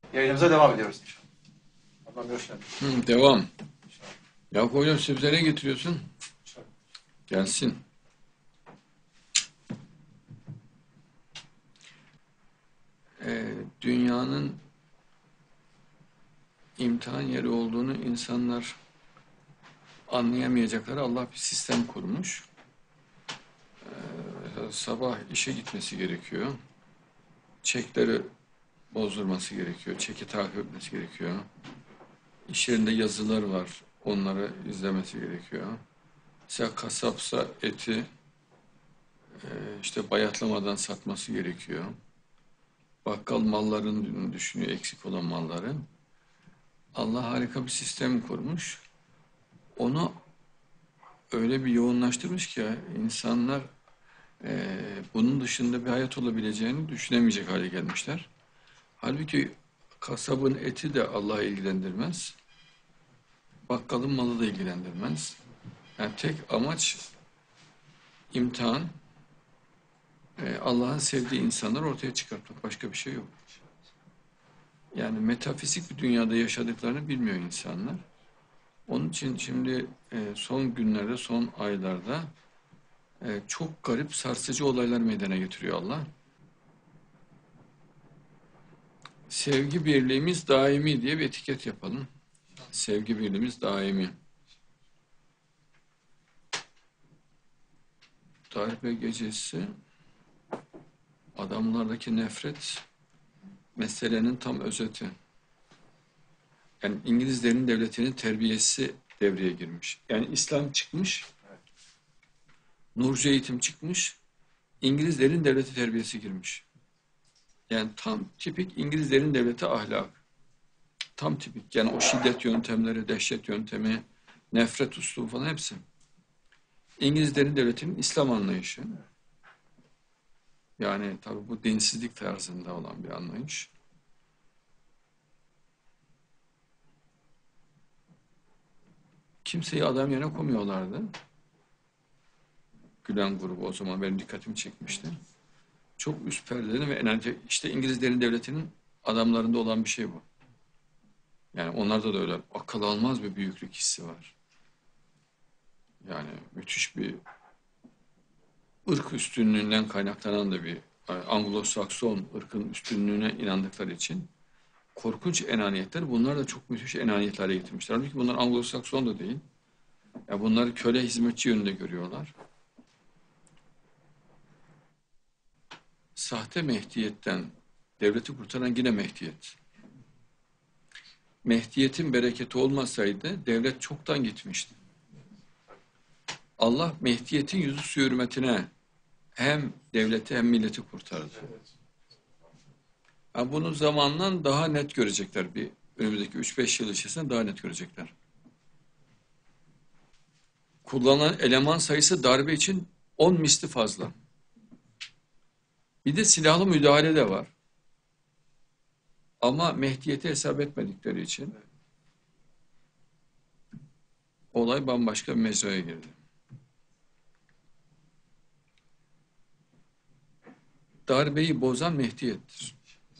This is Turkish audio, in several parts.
Yayınımıza devam ediyoruz inşallah. Allah'ım hoş geldin. Devam. İnşallah. Yakup hocam siz nereye getiriyorsun? İnşallah. Gelsin. Dünyanın imtihan yeri olduğunu insanlar anlayamayacakları Allah bir sistem kurmuş. Sabah işe gitmesi gerekiyor. Çekleri bozdurması gerekiyor. Çeki takip etmesi gerekiyor. İş yerinde yazılar var. Onları izlemesi gerekiyor. Mesela kasapsa eti işte bayatlamadan satması gerekiyor. Bakkal malların düşünüyor, eksik olan malların. Allah harika bir sistem kurmuş. Onu öyle bir yoğunlaştırmış ki insanlar bunun dışında bir hayat olabileceğini düşünemeyecek hale gelmişler. Halbuki kasabın eti de Allah'ı ilgilendirmez. Bakkalın malı da ilgilendirmez. Yani tek amaç imtihan, Allah'ın sevdiği insanları ortaya çıkartmak. Başka bir şey yok. Yani metafizik bir dünyada yaşadıklarını bilmiyor insanlar. Onun için şimdi son günlerde, son aylarda çok garip, sarsıcı olaylar meydana getiriyor Allah. Sevgi birliğimiz daimi diye bir etiket yapalım. Sevgi birliğimiz daimi. Darbe gecesi adamlardaki nefret meselenin tam özeti. Yani İngilizlerin devletinin terbiyesi devreye girmiş. Yani İslam çıkmış, nurcu eğitim çıkmış, İngilizlerin devleti terbiyesi girmiş. Yani tam tipik İngilizlerin devleti ahlak. Tam tipik. Yani o şiddet yöntemleri, dehşet yöntemi, nefret üslubu falan hepsi. İngilizlerin devletinin İslam anlayışı. Yani tabii bu dinsizlik tarzında olan bir anlayış. Kimseyi adam yerine koymuyorlardı. Gülen grubu o zaman benim dikkatimi çekmişti. Çok üst perdeli ve enerji. İşte İngilizlerin devletinin adamlarında olan bir şey bu. Yani onlarda da öyle akıl almaz bir büyüklük hissi var. Yani müthiş bir ırk üstünlüğünden kaynaklanan da bir Anglo-Sakson ırkın üstünlüğüne inandıkları için korkunç enaniyetler, bunlar da çok müthiş enaniyetlere getirmişler. Halbuki bunlar Anglo-Sakson da değil. Ya bunları köle hizmetçi yönünde görüyorlar. Sahte Mehdiyetten devleti kurtaran yine Mehdiyet. Mehdiyetin bereketi olmasaydı devlet çoktan gitmişti. Allah Mehdiyetin yüzü su hürmetine hem devleti hem milleti kurtardı. Yani bunu zamanla daha net görecekler. Bir önümüzdeki 3-5 yıl içerisinde daha net görecekler. Kullanılan eleman sayısı darbe için 10 misli fazla. Bir de silahlı müdahale de var. Ama Mehdiyet'i hesap etmedikleri için olay bambaşka bir mecraya girdi. Darbeyi bozan Mehdiyet'tir.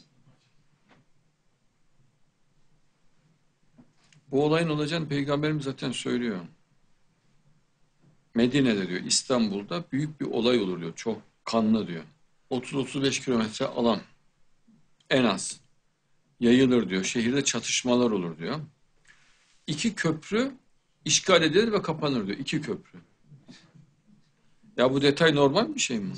Bu olayın olacağını Peygamberimiz zaten söylüyor. Medine'de diyor, İstanbul'da büyük bir olay olur diyor. Çok kanlı diyor. 30-35 kilometre alan en az yayılır diyor. Şehirde çatışmalar olur diyor. 2 köprü işgal edilir ve kapanır diyor. 2 köprü. Ya bu detay normal bir şey mi?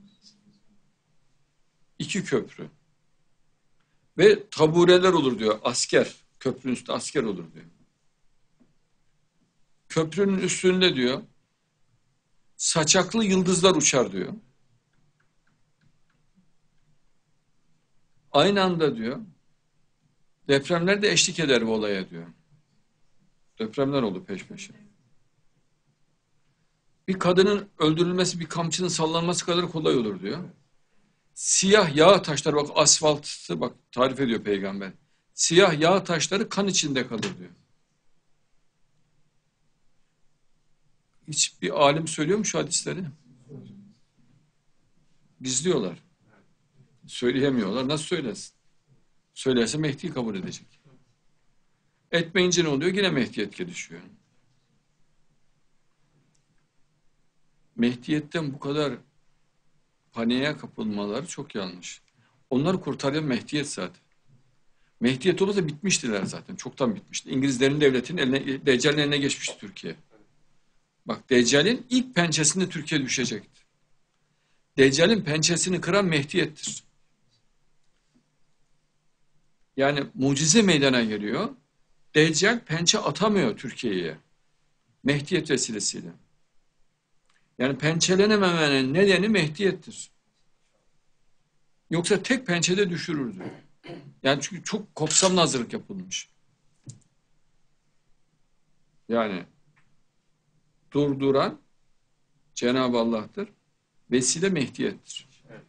2 köprü. Ve tabureler olur diyor. Asker. Köprünün üstünde asker olur diyor. Köprünün üstünde diyor saçaklı yıldızlar uçar diyor. Aynı anda diyor depremler de eşlik eder bu olaya diyor. Depremler oldu peş peşe. Bir kadının öldürülmesi bir kamçının sallanması kadar kolay olur diyor. Siyah yağ taşları, bak asfaltı bak tarif ediyor peygamber. Siyah yağ taşları kan içinde kalır diyor. Hiçbir alim söylüyor mu şu hadisleri? Gizliyorlar. Söyleyemiyorlar. Nasıl söylesin? Söylerse Mehdi'yi kabul edecek. Etmeyince ne oluyor? Yine Mehdiyet gelişiyor. Mehdiyetten bu kadar paniğe kapılmaları çok yanlış. Onları kurtaran Mehdiyet zaten. Mehdiyet olmasa bitmiştiler zaten. Çoktan bitmişti. İngilizlerin devletinin eline, Deccal'in eline geçmişti Türkiye. Bak, Deccal'in ilk pençesinde Türkiye düşecekti. Deccal'in pençesini kıran Mehdiyet'tir. Yani mucize meydana geliyor. Deccal pençe atamıyor Türkiye'ye. Mehdiyet vesilesiyle. Yani pençelenememenin nedeni Mehdiyet'tir. Yoksa tek pençede düşürürdü. Yani çünkü çok kapsamlı hazırlık yapılmış. Yani durduran Cenab-ı Allah'tır. Vesile Mehdiyet'tir. Evet.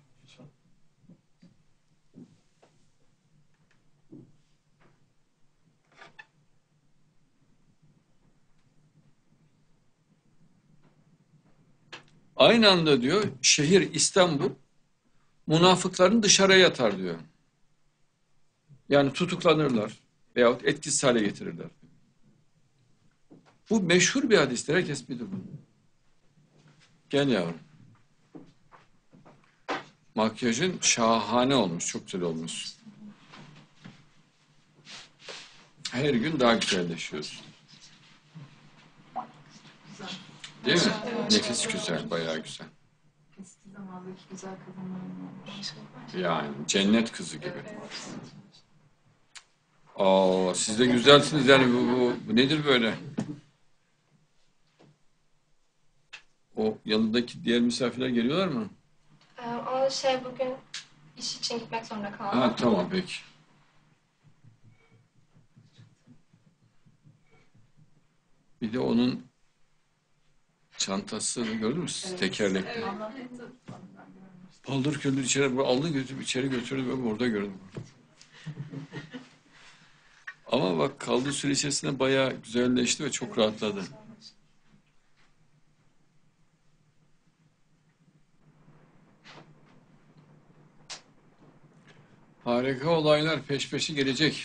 Aynı anda diyor şehir İstanbul münafıkların dışarıya atar diyor. Yani tutuklanırlar veyahut etkisiz hale getirirler. Bu meşhur bir hadistir. Herkes bilir bunu. Gel yavrum. Makyajın şahane olmuş. Çok güzel olmuş. Her gün daha güzelleşiyorsun. Değil mi? Nefis güzel, bayağı güzel. Eski zamandaki güzel kadınların olmuş. Yani cennet kızı gibi. Aa, siz de güzelsiniz yani bu nedir böyle? O yanındaki diğer misafirler geliyorlar mı? O bugün iş için gitmek zorunda kaldı. Ha, tamam peki. Bir de onun çantasını gördün mü siz? Tekerlekli. Paldır küldür içeri aldı götürüp içeri götürdü ve orada gördüm. Ama bak kaldığı süre içerisinde bayağı güzelleşti ve çok rahatladı. Harika olaylar peş peşe gelecek.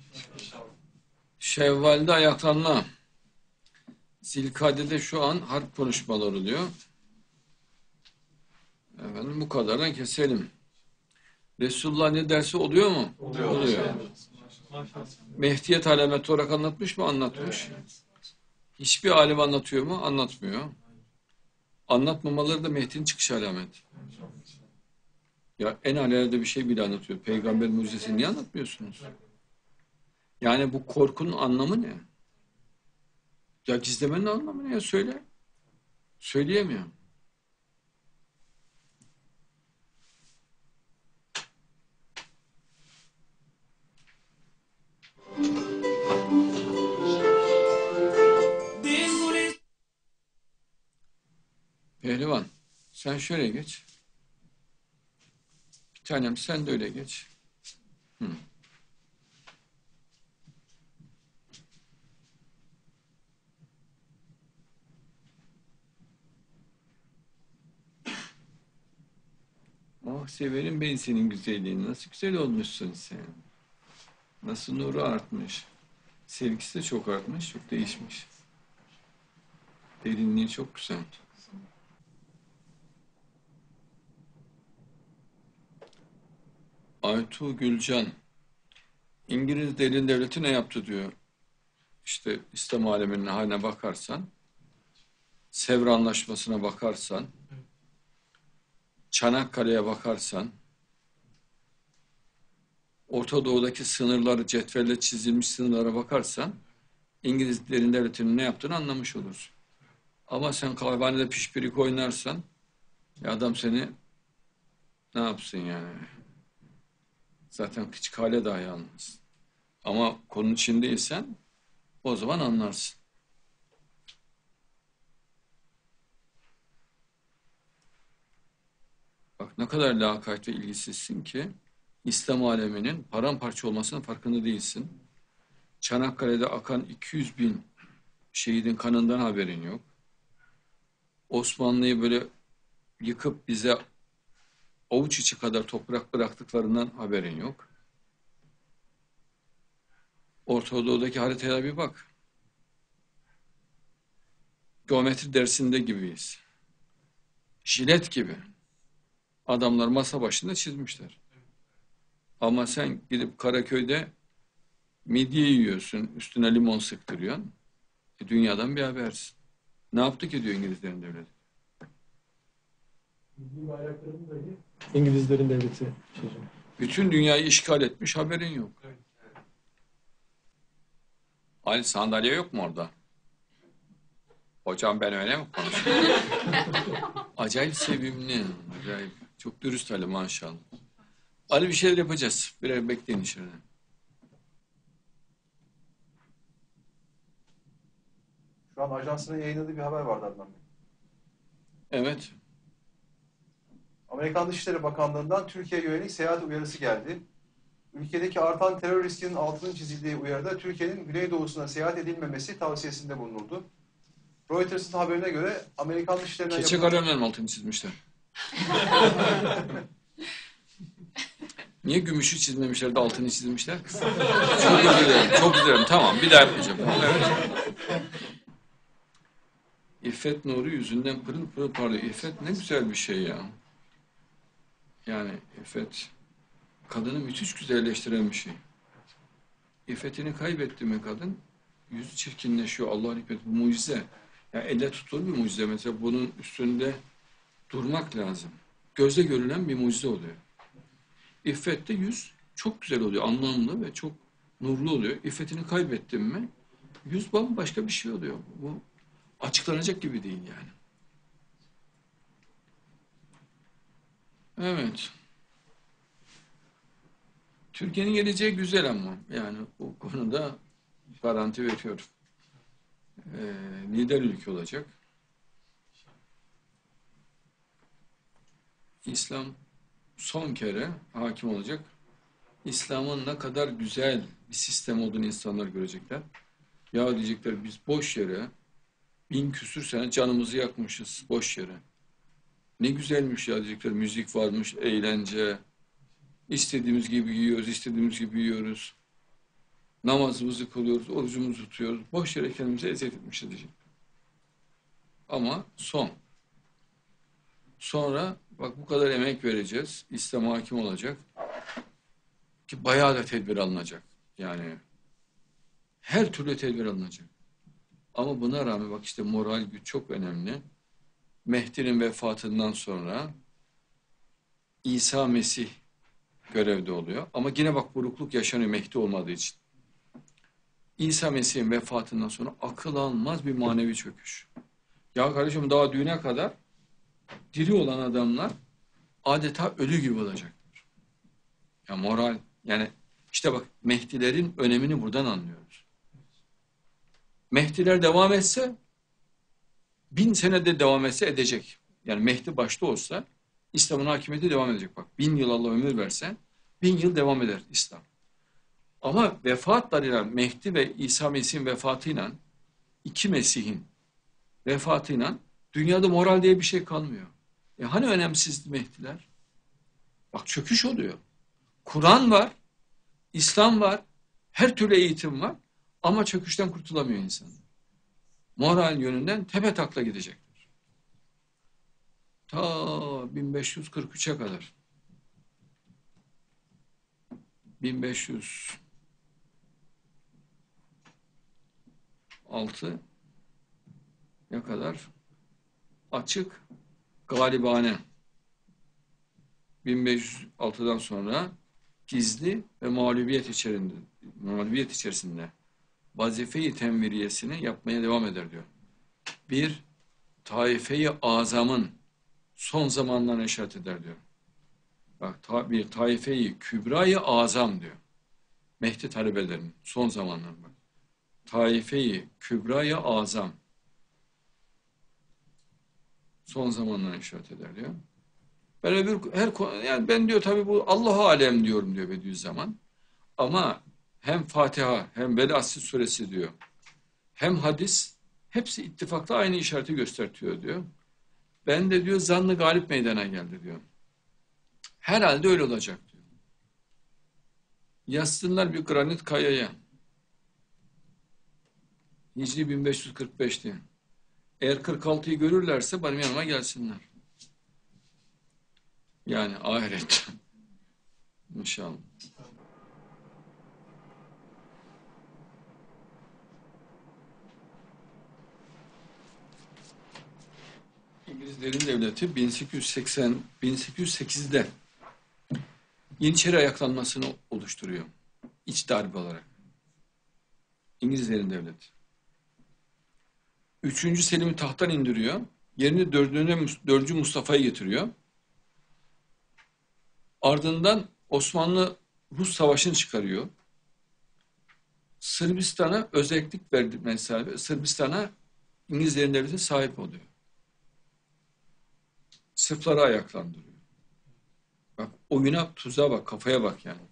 Şevval'de ayaklanma. Zilkade'de şu an harp konuşmaları oluyor. Efendim bu kadardan keselim. Resulullah ne dersi oluyor mu? Oluyor. Mehdiyet alameti olarak anlatmış mı? Anlatmış. Hiçbir alim anlatıyor mu? Anlatmıyor. Anlatmamaları da Mehdi'nin çıkış alameti. Ya en alelade bir şey bile anlatıyor. Peygamber mucizesini niye anlatmıyorsunuz? Yani bu korkunun anlamı ne? Ya gizlemenin anlamı ne ya? Söyle. Söyleyemiyor. Pehlivan, sen şöyle geç. Bir tanem sen de öyle geç. Hı. Oh severim ben senin güzelliğini. Nasıl güzel olmuşsun sen. Nasıl nuru artmış. Sevgisi de çok artmış, çok değişmiş. Derinliği çok güzel. Aytu Gülcan, İngiliz derin devleti ne yaptı diyor. İşte İslam aleminin haline bakarsan, Sevr Anlaşması'na bakarsan, Çanakkale'ye bakarsan, Orta Doğu'daki sınırları, cetvelle çizilmiş sınırlara bakarsan, İngiliz derin devletinin ne yaptığını anlamış olursun. Ama sen kahvehanede pişpirik oynarsan, adam seni ne yapsın yani? Zaten küçük hale dahi anlarsın. Ama konunun içindeysen o zaman anlarsın. Bak ne kadar lakayt ve ilgisizsin ki İslam aleminin paramparça olmasının farkında değilsin. Çanakkale'de akan 200 bin şehidin kanından haberin yok. Osmanlı'yı böyle yıkıp bize avuç içi kadar toprak bıraktıklarından haberin yok. Orta Doğu'daki haritaya bir bak. Geometri dersinde gibiyiz. Jilet gibi. Adamlar masa başında çizmişler. Ama sen gidip Karaköy'de midye yiyorsun, üstüne limon sıktırıyorsun. Dünyadan bir habersin. Ne yaptı ki diyor İngilizlerin devleti. İngilizlerin devleti. Bütün dünyayı işgal etmiş, haberin yok. Ali, sandalye yok mu orada? Hocam ben öyle mi konuşuyorum? Acayip sevimli, acayip. Çok dürüst Ali maşallah. Ali, bir şeyler yapacağız. Birer bekleyin içeride. Şu an ajansının yayınladığı bir haber vardı Adnan Bey. Evet. Amerikan Dışişleri Bakanlığı'ndan Türkiye'ye yönelik seyahat uyarısı geldi. Ülkedeki artan terör riskinin altının çizildiği uyarıda Türkiye'nin güneydoğusuna seyahat edilmemesi tavsiyesinde bulunuldu. Reuters'ın haberine göre Amerikan Dışişleri'nden Keçe kalemlerin altını çizmişler. Niye gümüşü çizmemişler de altını çizmişler? Çok özür dilerim, çok özür dilerim. Tamam, bir daha yapmayacağım. Evet. İffet nuru yüzünden pırıl pırıl parlıyor. İffet ne güzel bir şey ya. Yani iffet kadını müthiş güzelleştiren bir şey. İffetini kaybetti mi kadın, yüzü çirkinleşiyor. Allah'ın hikmeti, bu mucize. Yani elle tutulur bir mucize. Mesela bunun üstünde durmak lazım. Gözle görülen bir mucize oluyor. İffette yüz çok güzel oluyor, anlamlı ve çok nurlu oluyor. İffetini kaybettin mi, yüz bambaşka bir şey oluyor. Bu açıklanacak gibi değil yani. Evet. Türkiye'nin geleceği güzel ama yani bu konuda garanti veriyorum. Lider ülke olacak. İslam son kere hakim olacak. İslam'ın ne kadar güzel bir sistem olduğunu insanlar görecekler. Ya diyecekler, biz boş yere 1000 küsür sene canımızı yakmışız boş yere. Ne güzelmiş ya diyecekler. Müzik varmış, eğlence. İstediğimiz gibi yiyoruz, istediğimiz gibi yiyoruz. Namazımızı kılıyoruz, orucumuzu tutuyoruz. Boş yere kendimize eziyet etmişiz diyecekler. Ama son. Sonra bak, bu kadar emek vereceğiz. İslam hakim olacak. Ki bayağı da tedbir alınacak. Yani her türlü tedbir alınacak. Ama buna rağmen bak işte moral güç çok önemli. Mehdi'nin vefatından sonra İsa Mesih görevde oluyor. Ama yine bak burukluk yaşanıyor Mehdi olmadığı için. İsa Mesih'in vefatından sonra akıl almaz bir manevi çöküş. Ya kardeşim, daha düne kadar diri olan adamlar adeta ölü gibi olacaklar. Ya moral, yani işte bak, Mehdilerin önemini buradan anlıyoruz. Mehdiler devam etse 1000 senede devam etse edecek. Yani Mehdi başta olsa İslam'ın hakimiyeti devam edecek. Bak 1000 yıl Allah ömür verse 1000 yıl devam eder İslam. Ama vefatlarıyla, Mehdi ve İsa Mesih'in vefatıyla, iki Mesih'in vefatıyla dünyada moral diye bir şey kalmıyor. Hani önemsiz Mehdiler? Bak çöküş oluyor. Kur'an var, İslam var, her türlü eğitim var ama çöküşten kurtulamıyor insan. Moral yönünden tepetakla gidecektir. Ta 1543'e kadar. 1506'ya kadar açık galibane. 1506'dan sonra gizli ve mağlubiyet içerisinde vazife-i tenviriyesini yapmaya devam eder diyor. Bir taife-i azamın son zamanlarına işaret eder diyor. Bak, bir taife-i kübra-i azam diyor. Mehdi talebelerinin son zamanlarında. Taife-i kübra-i azam son zamanlarına işaret eder diyor. Ben yani ben diyor tabii bu Allah-u alem diyorum diyor Bediüzzaman. Ama hem Fatiha hem Velasit suresi diyor. Hem hadis, hepsi ittifakla aynı işareti göstertiyor diyor. Ben de diyor zannı galip meydana geldi diyor. Herhalde öyle olacak diyor. Yazsınlar bir granit kayaya. Hicri 1545'ti. Eğer 46'yı görürlerse benim yanıma gelsinler. Yani ahiret. İnşallah. İngilizlerin devleti 1808'de Yeniçeri ayaklanmasını oluşturuyor. İç darbe olarak. İngilizlerin devleti. 3. Selim'i tahttan indiriyor. Yerine 4. Mustafa'yı getiriyor. Ardından Osmanlı-Rus Savaşı'nı çıkarıyor. Sırbistan'a özellik verdi mesela. Sırbistan'a İngilizlerin devleti sahip oluyor. Sırpları ayaklandırıyor. Bak oyuna, tuzağa bak, kafaya bak yani.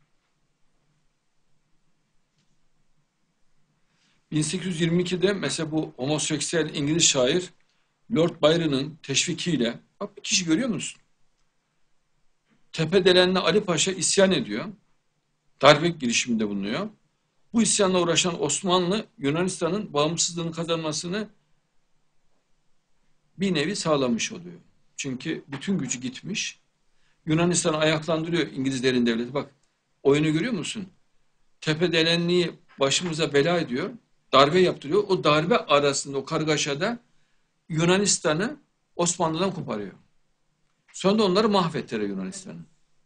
1822'de mesela bu homoseksüel İngiliz şair Lord Byron'ın teşvikiyle, bak bir kişi görüyor musun? Tepedelenli Ali Paşa isyan ediyor. Darbe girişiminde bulunuyor. Bu isyanla uğraşan Osmanlı, Yunanistan'ın bağımsızlığını kazanmasını bir nevi sağlamış oluyor. Çünkü bütün gücü gitmiş. Yunanistan'ı ayaklandırıyor İngilizlerin devleti. Bak oyunu görüyor musun? Tepedelenliği başımıza bela ediyor. Darbe yaptırıyor. O darbe arasında, o kargaşada Yunanistan'ı Osmanlı'dan koparıyor. Sonra da onları mahvettiler Yunanistan'ı.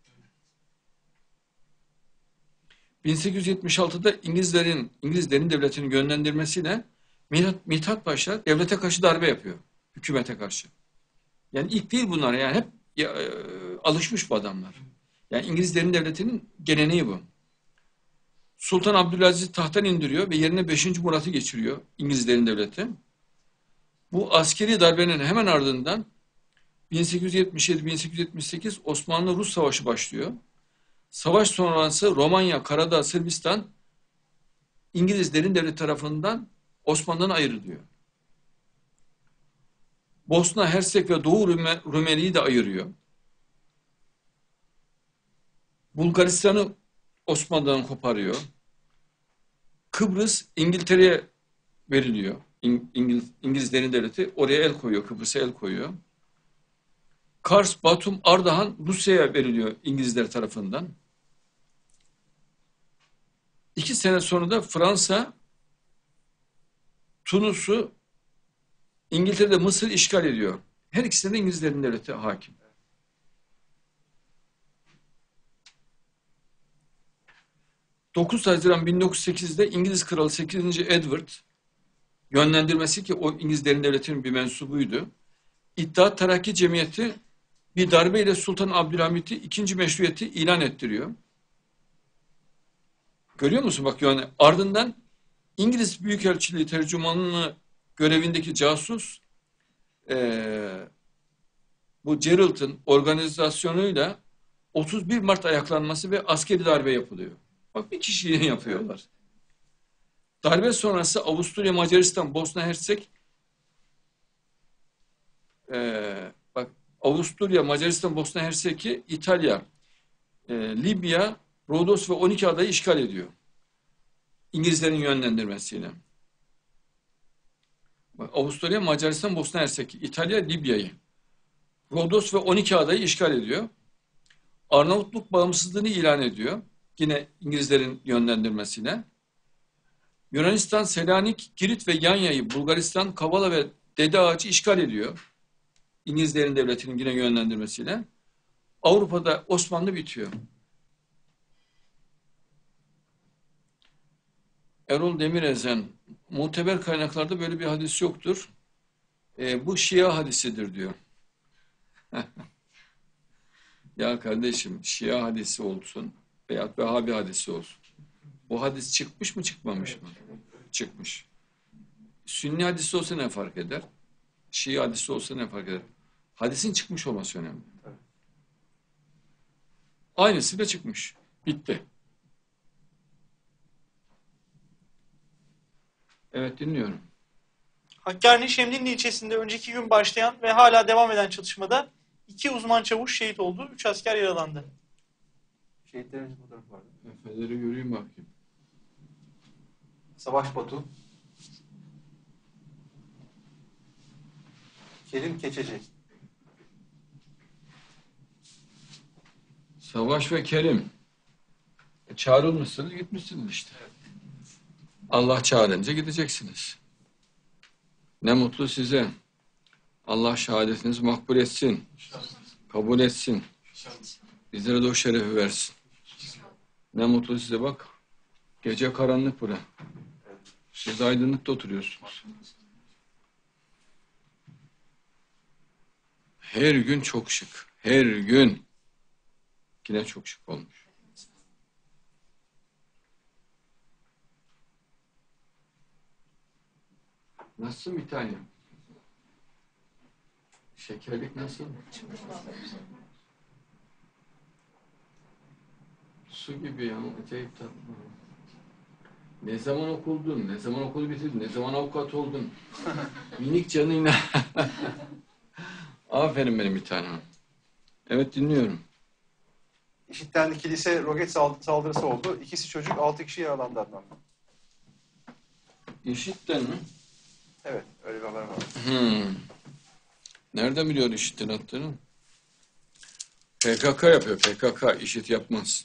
1876'da İngilizlerin devletinin yönlendirmesiyle Mithat Paşa devlete karşı darbe yapıyor. Hükümete karşı. Yani ilk değil bunlar. Yani hep alışmış bu adamlar. Yani İngilizlerin devletinin geleneği bu. Sultan Abdülaziz'i tahttan indiriyor ve yerine 5. Murat'ı geçiriyor İngilizlerin devleti. Bu askeri darbenin hemen ardından 1877-1878 Osmanlı-Rus Savaşı başlıyor. Savaş sonrası Romanya, Karadağ, Sırbistan İngilizlerin devleti tarafından Osmanlı'dan ayrılıyor. Bosna, Hersek ve Doğu Rumeli'yi de ayırıyor. Bulgaristan'ı Osmanlı'dan koparıyor. Kıbrıs İngiltere'ye veriliyor. İngilizlerin devleti oraya el koyuyor, Kıbrıs'a el koyuyor. Kars, Batum, Ardahan Rusya'ya veriliyor İngilizler tarafından. 2 sene sonra da Fransa Tunus'u, İngiltere'de Mısır işgal ediyor. Her ikisinde de İngilizlerin devleti hakim. ...9 Haziran 1908'de İngiliz Kralı 8. Edward yönlendirmesi ki o İngilizlerin devletinin bir mensubuydu. İttihat Terakki Cemiyeti bir darbeyle Sultan Abdülhamit'i 2. meşruiyeti ilan ettiriyor. Görüyor musun? Bak yani ardından İngiliz Büyükelçiliği tercümanlığı görevindeki casus bu Gerald'ın organizasyonuyla 31 Mart ayaklanması ve askeri darbe yapılıyor. Bak bir kişiyle yapıyorlar. Darbe sonrası Avusturya, Macaristan, Bosna Hersek bak Avusturya, Macaristan, Bosna Hersek'i İtalya, Libya, Rodos ve 12 adayı işgal ediyor. İngilizlerin yönlendirmesiyle. Bak, Avusturya, Macaristan, Bosna Hersek, İtalya, Libya'yı, Rodos ve 12 adayı işgal ediyor. Arnavutluk bağımsızlığını ilan ediyor. Yine İngilizlerin yönlendirmesiyle. Yunanistan, Selanik, Girit ve Yanya'yı, Bulgaristan, Kavala ve Dede Ağaç'ı işgal ediyor. İngilizlerin devletinin yine yönlendirmesiyle. Avrupa'da Osmanlı bitiyor. Erol Demirezen, muteber kaynaklarda böyle bir hadis yoktur. Bu Şia hadisidir diyor. Ya kardeşim Şia hadisi olsun veya Vehhabi hadisi olsun. Bu hadis çıkmış mı çıkmamış mı? Çıkmış. Sünni hadisi olsa ne fark eder? Şii hadisi olsa ne fark eder? Hadisin çıkmış olması önemli. Aynısı da çıkmış. Bitti. Evet dinliyorum. Hakkari'nin Şemdinli ilçesinde önceki gün başlayan ve hala devam eden çatışmada 2 uzman çavuş şehit oldu, 3 asker yaralandı. Şehitlerimizin fotoğrafı vardı. Efeleri göreyim bakayım. Savaş Batu, Kerim Keçeci. Savaş ve Kerim. Çağrılmışsınız, gitmişsiniz işte. Allah çağırınca gideceksiniz. Ne mutlu size. Allah şehadetinizi makbul etsin. Kabul etsin. Bizlere de o şerefi versin. Ne mutlu size bak. Gece karanlık bura. Siz aydınlıkta oturuyorsunuz. Her gün çok şık. Her gün. Yine çok şık olmuş. Nasılsın bir tanem? Şekerlik nasıl? Su gibi ya. Acayip tatlı. Ne zaman okuldun? Ne zaman okulu bitirdin? Ne zaman avukat oldun? Minik canıyla. Aferin benim bir tanem. Evet dinliyorum. İşit'ten kilise roket saldırısı oldu. 2'si çocuk, 6 kişi yaralandı Adnan. İşitten mi? Evet, öyle bir haber var. Nereden biliyor IŞİD'in attığını? PKK yapıyor. PKK IŞİD yapmaz.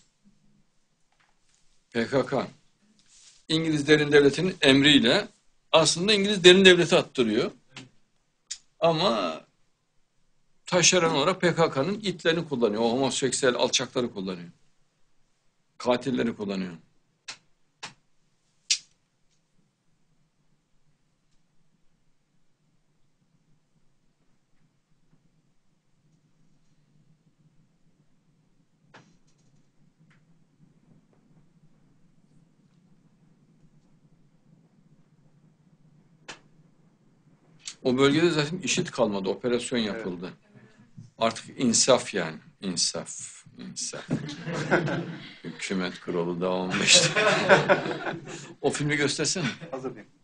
PKK İngiliz derin devletinin emriyle aslında İngiliz derin devleti attırıyor. Ama taşeron olarak PKK'nın itlerini kullanıyor. O homoseksüel alçakları kullanıyor. Katilleri kullanıyor. O bölgede zaten IŞİD kalmadı. Operasyon yapıldı. Artık insaf yani. İnsaf. İnsaf. Hükümet kurulu da 15'te. O filmi göstersene. Hazır değil.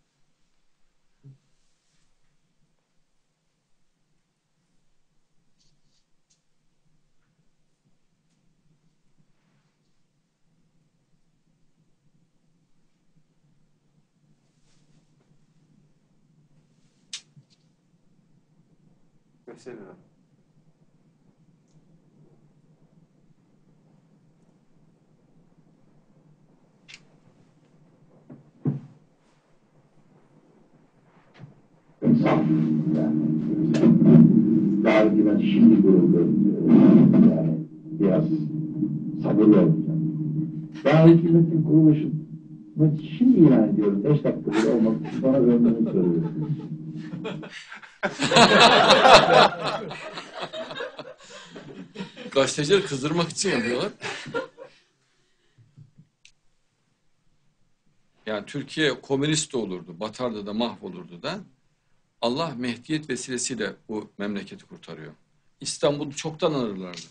Gösteriyorum. Belki ben şimdi görüldüm. Yani biraz sabırlı olacağım. Daha hükümetin kuruluşunu şimdi ilan ediyorum. 5 dakika bile olmak için bana ömrünü söylüyorsunuz. Gazetecileri kızdırmak için yapıyorlar. Yani Türkiye komünist de olurdu, batardı da mahvolurdu da Allah Mehdiyet vesilesiyle bu memleketi kurtarıyor. İstanbul'u çoktan alırlardı.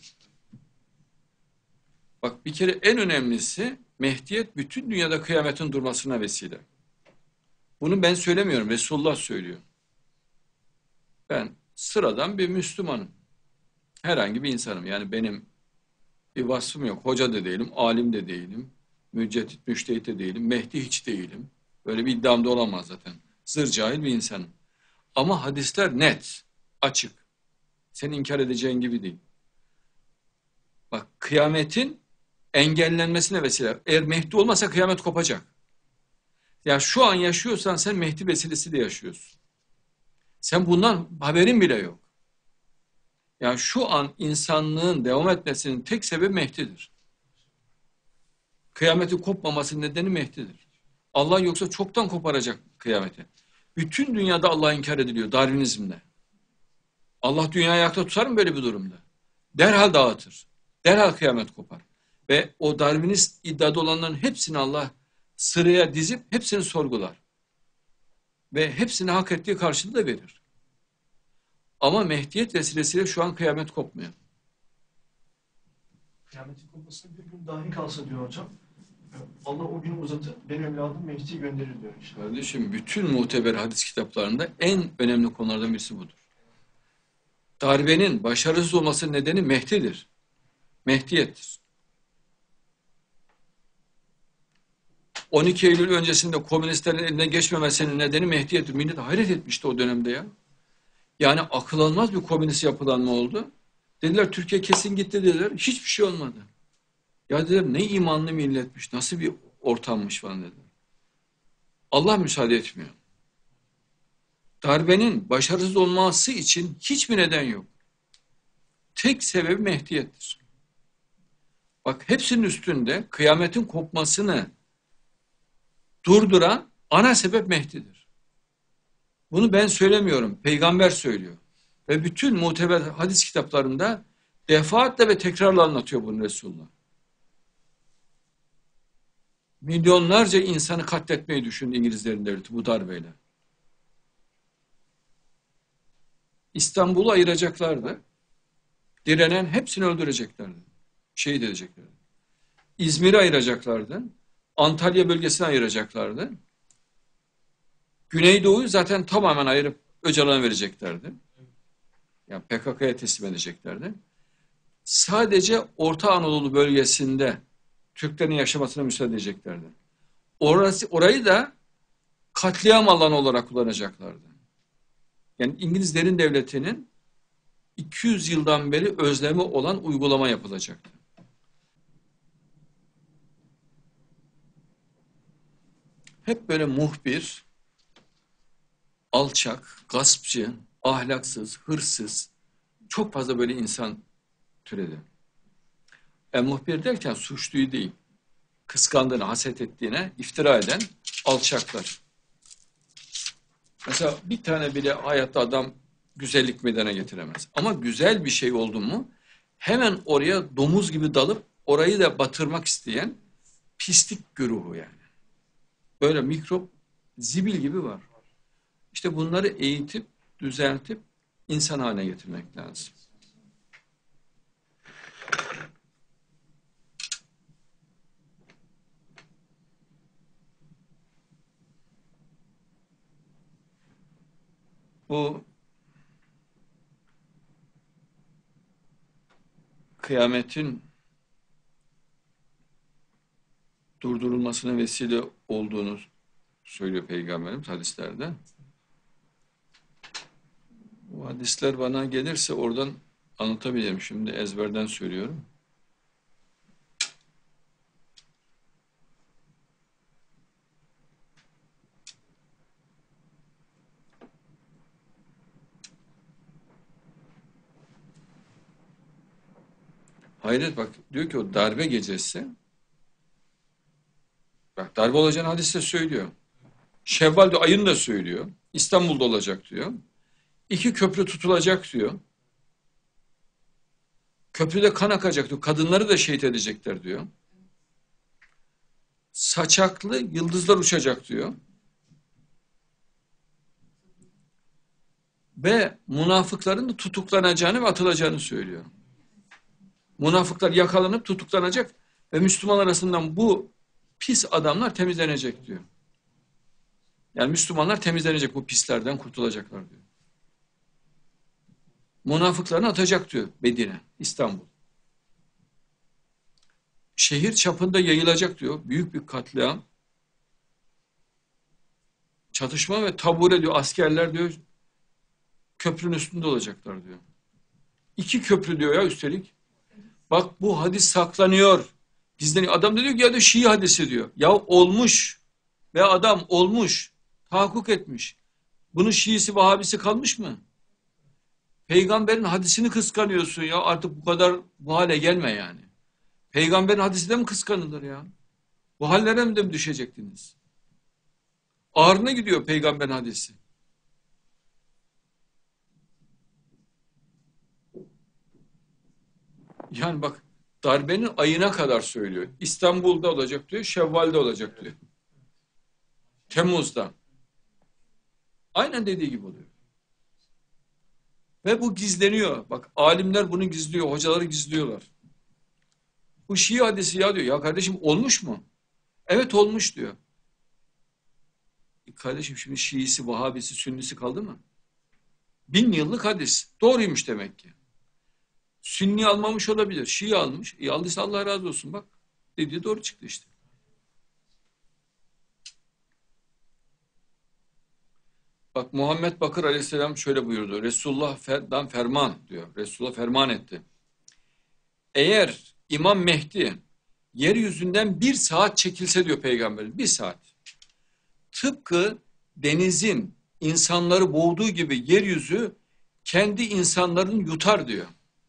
Bak bir kere en önemlisi Mehdiyet bütün dünyada kıyametin durmasına vesile. Bunu ben söylemiyorum, Resulullah söylüyor. Ben sıradan bir Müslümanım. Herhangi bir insanım. Yani benim bir vasfım yok. Hoca da değilim, alim de değilim. Müceddit, müştehit de değilim. Mehdi hiç değilim. Böyle bir iddiam da olamaz zaten. Zır cahil bir insanım. Ama hadisler net, açık. Senin inkar edeceğin gibi değil. Bak kıyametin engellenmesine vesile. Eğer Mehdi olmasa kıyamet kopacak. Ya şu an yaşıyorsan sen Mehdi vesilesiyle yaşıyorsun. Sen bundan haberin bile yok. Yani şu an insanlığın devam etmesinin tek sebebi Mehdi'dir. Kıyametin kopmamasının nedeni Mehdi'dir. Allah yoksa çoktan koparacak kıyameti. Bütün dünyada Allah inkar ediliyor Darwinizmle. Allah dünyayı ayakta tutar mı böyle bir durumda? Derhal dağıtır. Derhal kıyamet kopar. Ve o Darwinist iddiada olanların hepsini Allah sıraya dizip hepsini sorgular. Ve hepsine hak ettiği karşılığı da verir. Ama Mehdiyet vesilesiyle şu an kıyamet kopmuyor. Kıyametin kopmasına bir gün dahi kalsa diyor hocam. Allah o günü uzatıp benim evladım Mehdi'yi gönderir diyor işte. Kardeşim bütün muteber hadis kitaplarında en önemli konulardan birisi budur. Darbenin başarısız olmasının nedeni Mehdi'dir. Mehdiyettir. 12 Eylül öncesinde komünistlerin eline geçmemesinin nedeni Mehdiyettir. Millet hayret etmişti o dönemde ya. Yani akıl almaz bir komünist yapılanma oldu. Dediler Türkiye kesin gitti dediler. Hiçbir şey olmadı. Ya dediler ne imanlı milletmiş, nasıl bir ortammış falan dediler. Allah müsaade etmiyor. Darbenin başarısız olması için hiçbir neden yok. Tek sebebi Mehdiyettir. Bak hepsinin üstünde kıyametin kopmasını durduran ana sebep Mehdi'dir. Bunu ben söylemiyorum, peygamber söylüyor. Ve bütün muteber hadis kitaplarında defaatle ve tekrarla anlatıyor bunu Resulullah. Milyonlarca insanı katletmeyi düşündü İngilizlerin devleti bu darbeyle. İstanbul'u ayıracaklardı. Direnen hepsini öldüreceklerdi. Şehit edeceklerdi. İzmir'i ayıracaklardı. Antalya bölgesini ayıracaklardı. Güneydoğu'yu zaten tamamen ayırıp Öcalan'a vereceklerdi. Yani PKK'ya teslim edeceklerdi. Sadece Orta Anadolu bölgesinde Türklerin yaşamasına müsaade edeceklerdi. Orayı da katliam alanı olarak kullanacaklardı. Yani İngiliz derin devletinin 200 yıldan beri özlemi olan uygulama yapılacaktı. Hep böyle muhbir, alçak, gaspçı, ahlaksız, hırsız, çok fazla böyle insan türedi. Muhbir derken suçluyu değil, kıskandığını, haset ettiğine iftira eden alçaklar. Mesela bir tane bile hayatta adam güzellik meydana getiremez. Ama güzel bir şey oldu mu hemen oraya domuz gibi dalıp orayı da batırmak isteyen pislik güruhu yani. Böyle mikrop zibil gibi var. İşte bunları eğitip, düzeltip insan haline getirmek lazım. Bu kıyametin durdurulmasına vesile olduğunu söylüyor Peygamberimiz hadislerde. Bu hadisler bana gelirse oradan anlatabilirim. Şimdi ezberden söylüyorum. Hayret bak diyor ki o darbe gecesi bak darbe olacağını hadiste söylüyor. Şevval diyor, ayını da söylüyor. İstanbul'da olacak diyor. 2 köprü tutulacak diyor. Köprüde kan akacak diyor. Kadınları da şehit edecekler diyor. Saçaklı yıldızlar uçacak diyor. Ve münafıkların da tutuklanacağını ve atılacağını söylüyor. Münafıklar yakalanıp tutuklanacak ve Müslümanlar arasından bu pis adamlar temizlenecek diyor. Yani Müslümanlar temizlenecek, bu pislerden kurtulacaklar diyor. Münafıklarını atacak diyor Medine, İstanbul. Şehir çapında yayılacak diyor. Büyük bir katliam. Çatışma ve tabure diyor. Askerler diyor köprünün üstünde olacaklar diyor. 2 köprü diyor ya üstelik. Bak bu hadis saklanıyor. Bizden adam da diyor ki ya da Şii hadisi diyor. Ya olmuş ve adam olmuş. Tahakkuk etmiş. Bunun Şiisi, Vahabisi kalmış mı? Peygamberin hadisini kıskanıyorsun ya. Artık bu kadar bu hale gelme yani. Peygamberin hadisi de mi kıskanılır ya? Bu hallere mi düşecektiniz? Ağrına gidiyor peygamberin hadisi. Yani bak darbenin ayına kadar söylüyor. İstanbul'da olacak diyor, Şevval'de olacak diyor. Temmuz'da. Aynen dediği gibi oluyor. Ve bu gizleniyor. Bak alimler bunu gizliyor, hocaları gizliyorlar. Bu Şii hadisi ya diyor. Ya kardeşim olmuş mu? Evet olmuş diyor. Kardeşim şimdi Şiisi, Vahabisi, Sünnisi kaldı mı? 1000 yıllık hadis. Doğruymuş demek ki. Sünni almamış olabilir. Şii almış. Aldıysa Allah razı olsun bak. Dediği doğru çıktı işte. Bak Bak Muhammed Bakır Aleyhisselam şöyle buyurdu. Resulullah'dan ferman diyor. Resulullah ferman etti. Eğer İmam Mehdi yeryüzünden 1 saat çekilse diyor Peygamberimiz. 1 saat. Tıpkı denizin insanları boğduğu gibi yeryüzü kendi insanlarını yutar diyor.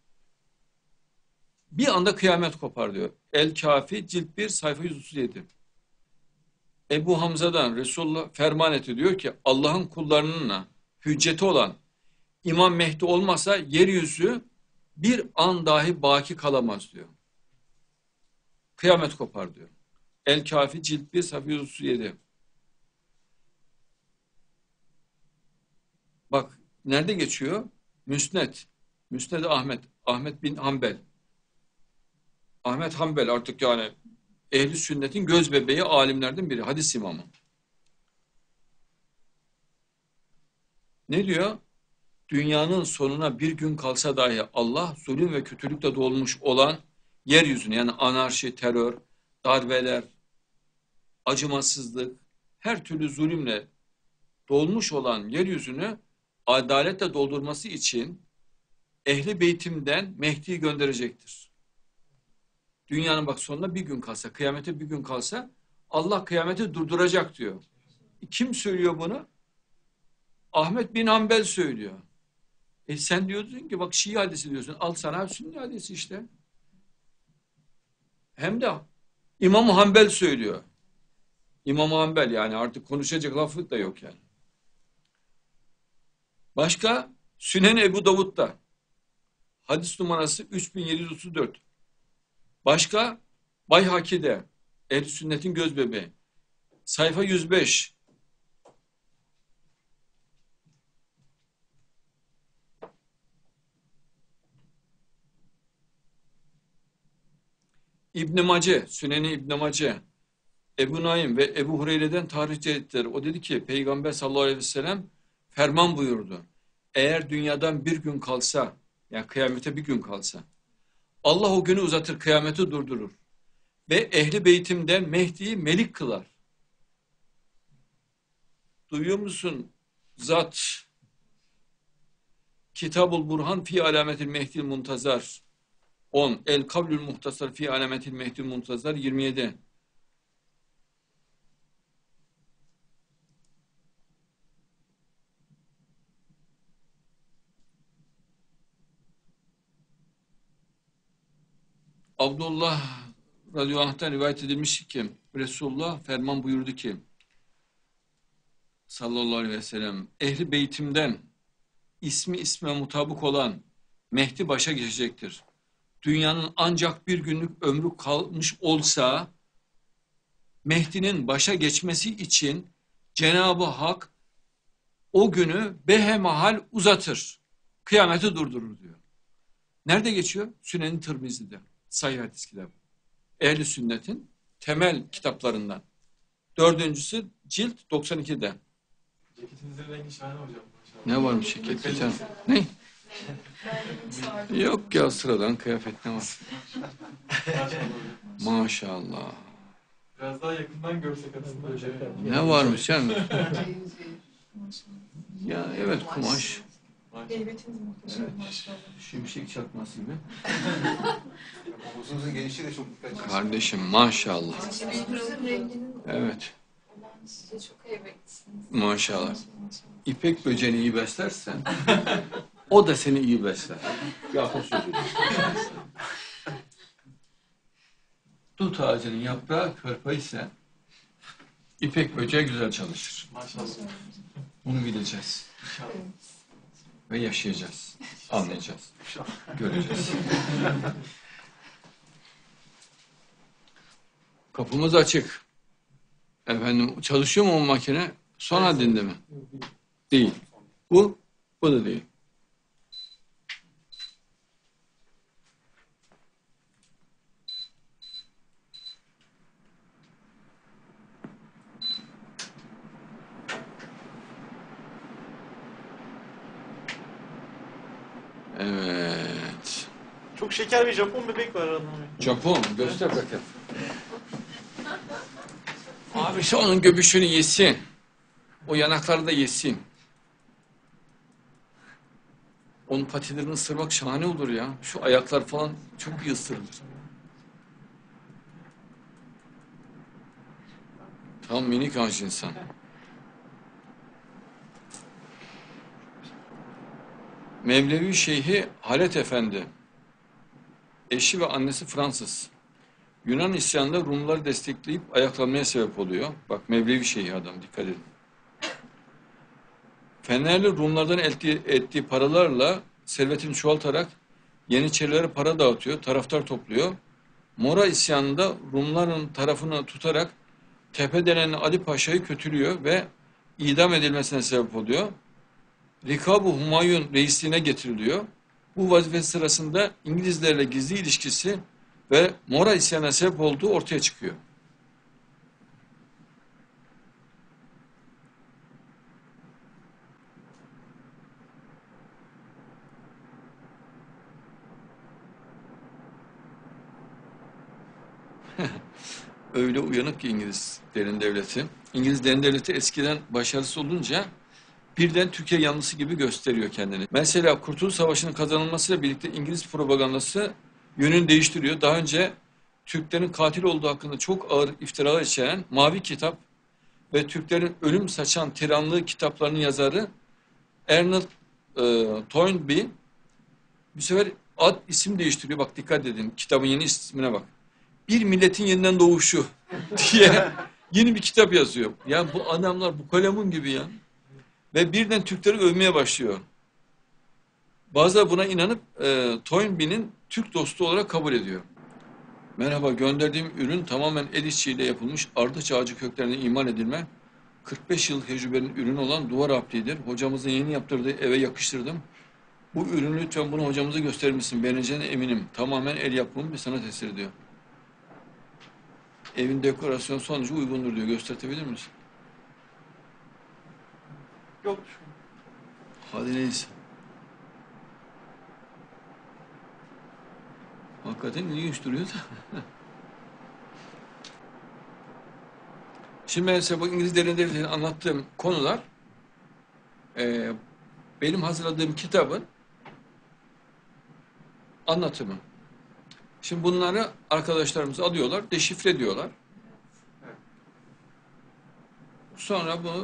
Bir anda kıyamet kopar diyor. El-Kafi cilt 1 sayfa 137. Ebu Hamza'dan Resulullah ferman etti diyor ki Allah'ın kullarının hücceti olan İmam Mehdi olmasa yeryüzü bir an dahi baki kalamaz diyor. Kıyamet kopar diyor. El-Kafi cilt 1 sayfa 137. Bak nerede geçiyor? Müsned. Müsned Ahmet. Ahmet bin Hanbel. Ahmet Hanbel artık yani ehli sünnetin göz bebeği alimlerden biri. Hadis imamı. Ne diyor? Dünyanın sonuna bir gün kalsa dahi Allah zulüm ve kötülükle dolmuş olan yeryüzüne yani anarşi, terör, darbeler, acımasızlık, her türlü zulümle dolmuş olan yeryüzünü adaletle doldurması için ehli beytimden Mehdi'yi gönderecektir. Dünyanın bak sonuna bir gün kalsa, kıyamete bir gün kalsa Allah kıyameti durduracak diyor. Kim söylüyor bunu? Ahmet bin Hanbel söylüyor. Sen diyorsun ki bak Şii hadisi diyorsun. Al sana Sünni hadisi işte. Hem de İmam-ı Hanbel söylüyor. İmam-ı Hanbel yani artık konuşacak lafı da yok yani. Başka Sünen Ebu Davud'da hadis numarası 3734. Başka Bayhaki'de Ehl-i Sünnet'in göz bebeği sayfa 105. İbn Mace, Süneni İbn Mace, Ebu Naim ve Ebu Hureyre'den tarihçi ettiler. O dedi ki Peygamber sallallahu aleyhi ve sellem ferman buyurdu. Eğer dünyadan bir gün kalsa, yani kıyamete bir gün kalsa, Allah o günü uzatır, kıyameti durdurur. Ve ehli beytimden Mehdi'yi melik kılar. Duyuyor musun? Zat Kitabul Burhan fi alametil Mehdi'l Muntazar 10. El Kavlül Muhtasar fi alametil Mehdi'l Muntazar 27. Abdullah radıyallahu anh'tan rivayet edilmiş ki Resulullah ferman buyurdu ki sallallahu aleyhi ve sellem ehli beytimden isme mutabık olan Mehdi başa geçecektir. Dünyanın ancak bir günlük ömrü kalmış olsa Mehdi'nin başa geçmesi için Cenab-ı Hak o günü behemahal uzatır. Kıyameti durdurur diyor. Nerede geçiyor? Sünen-i Tirmizi'de. Sahih hadis kitabı. Ehl-i Sünnet'in temel kitaplarından. 4. cilt 92'de. Ceketinizin rengi şahane hocam. Ne varmış ceket? Ne? Yok ya sıradan kıyafet ne var? Maşallah. Biraz daha yakından görsek aslında hocam. Ne varmış canım? Ya evet kumaş. Heybetiniz muhteşem maşallah. Şimşek çakması gibi. Omuzunuzun genişliği de çok dikkat çekici. Kardeşim maşallah. Yüzün renginin Evet olan size çok heybetlisiniz. maşallah. İpek böceğini iyi beslersen o da seni iyi besler. Yakup sözü. Dut ağacının yaprağı hırpa ise ipek böceği güzel çalışır. Maşallah. Bunu bileceğiz. Ve yaşayacağız. Anlayacağız. Göreceğiz. Kapımız açık. Efendim çalışıyor mu o makine? Son haddinde mi? Değil. Bu da değil. Evet. Çok şeker bir Japon bebek var arada. Japon göster bakayım. Abi işte onun göbüşünü yesin. O yanakları da yesin. Onun patilerini ısırmak şahane olur ya. Şu ayaklar falan çok iyi ısırılır. Tam minik ağaç insan. Mevlevi Şeyhi Halet Efendi. Eşi ve annesi Fransız. Yunan isyanında Rumları destekleyip ayaklanmaya sebep oluyor. Bak Mevlevi Şeyhi adam, dikkat edin. Fenerli Rumlardan elde ettiği paralarla servetini çoğaltarak Yeniçerilere para dağıtıyor, taraftar topluyor. Mora isyanında Rumların tarafını tutarak Tepe denen Ali Paşa'yı kötülüyor ve idam edilmesine sebep oluyor. Rikab-ı Humayun reisliğine getiriliyor. Bu vazife sırasında İngilizlerle gizli ilişkisi ve Mora isyanına sebep olduğu ortaya çıkıyor. Öyle uyanık ki İngiliz derin devleti. İngiliz derin devleti eskiden başarısız olunca birden Türkiye yanlısı gibi gösteriyor kendini. Mesela Kurtuluş Savaşı'nın kazanılmasıyla birlikte İngiliz propagandası yönünü değiştiriyor. Daha önce Türklerin katil olduğu hakkında çok ağır iftiralar içeren Mavi Kitap ve Türklerin ölüm saçan tiranlığı kitaplarının yazarı Ernest Toynbee bu sefer isim değiştiriyor. Bak dikkat edin, kitabın yeni ismine bak. Bir milletin yeniden doğuşu diye yeni bir kitap yazıyor. Ya bu adamlar bu kalemun gibi ya. Ve birden Türkleri övmeye başlıyor. Bazıları buna inanıp Toynbee'nin Türk dostu olarak kabul ediyor. Merhaba, gönderdiğim ürün tamamen el işçiliğiyle yapılmış ardıç ağacı köklerine imal edilme 45 yıl tecrübenin ürünü olan duvar apliğidir. Hocamızın yeni yaptırdığı eve yakıştırdım. Bu ürünü lütfen bunu hocamıza gösterir misin? Beğeneceğine eminim. Tamamen el yapımı bir sanat eseri diyor. Evin dekorasyon sonucu uygundur diyor. Göstertebilir misin? Yok. Hadi neyse. Hakikaten ilginç duruyor da. Şimdi mesela bu İngiliz derin devletinin anlattığım konular benim hazırladığım kitabın anlatımı. Şimdi bunları arkadaşlarımız alıyorlar, deşifre ediyorlar. Sonra bu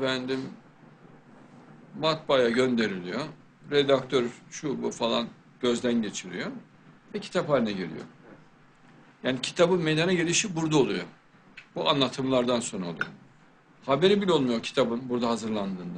matbaaya gönderiliyor. Redaktör şu bu falan gözden geçiriyor ve kitap haline geliyor. Yani kitabın meydana gelişi burada oluyor. Bu anlatımlardan sonra oluyor. Haberi bile olmuyor kitabın burada hazırlandığında.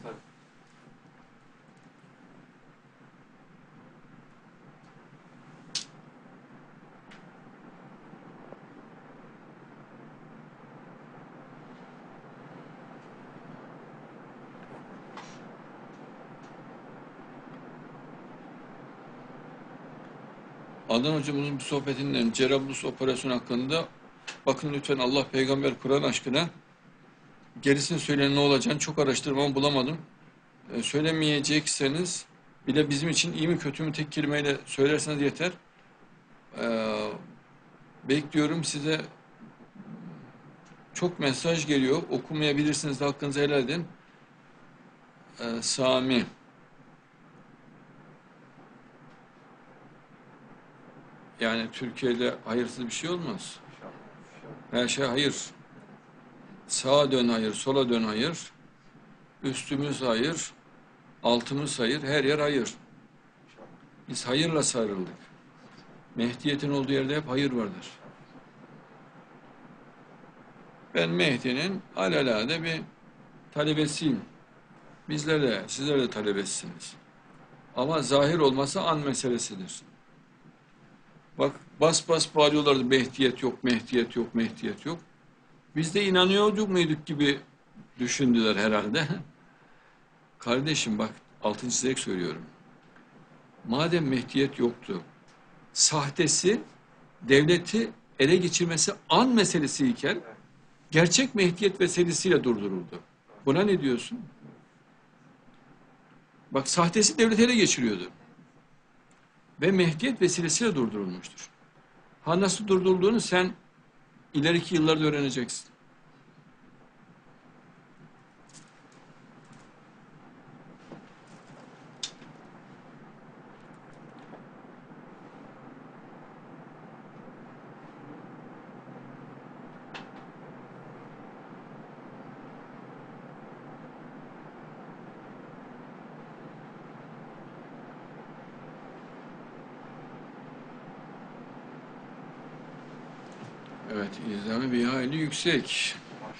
Adnan hocamızın bir sohbetinden Cerablus'u operasyon hakkında bakın lütfen Allah peygamber Kur'an aşkına gerisini söyleyin ne olacağını çok araştırmamı bulamadım. Söylemeyecekseniz bile bizim için iyi mi kötü mü tek kelimeyle söylerseniz yeter. Bekliyorum size çok mesaj geliyor. Okumayabilirsiniz de hakkınızı helal edin. Sami. Yani Türkiye'de hayırsız bir şey olmaz. Her şey hayır. Sağa dön hayır, sola dön hayır. Üstümüz hayır, altımız hayır, her yer hayır. Biz hayırla sarıldık. Mehdiyetin olduğu yerde hep hayır vardır. Ben Mehdi'nin alelade bir talebesiyim. Bizler de, sizler de talebesiniz. Ama zahir olması an meselesidir. Bak bas bas bağırıyorlardı Mehdiyet yok, Mehdiyet yok, Mehdiyet yok. Biz de inanıyorduk muyduk gibi düşündüler herhalde. Kardeşim bak altını çizerek söylüyorum. Madem Mehdiyet yoktu, sahtesi devleti ele geçirmesi an meselesiyken gerçek Mehdiyet vesilesiyle durduruldu. Buna ne diyorsun? Bak sahtesi devleti ele geçiriyordu. Ve Mehdiyet vesilesiyle durdurulmuştur. Ha nasıl durdurulduğunu sen ileriki yıllarda öğreneceksin. Evet, izlemi bir hayli yüksek.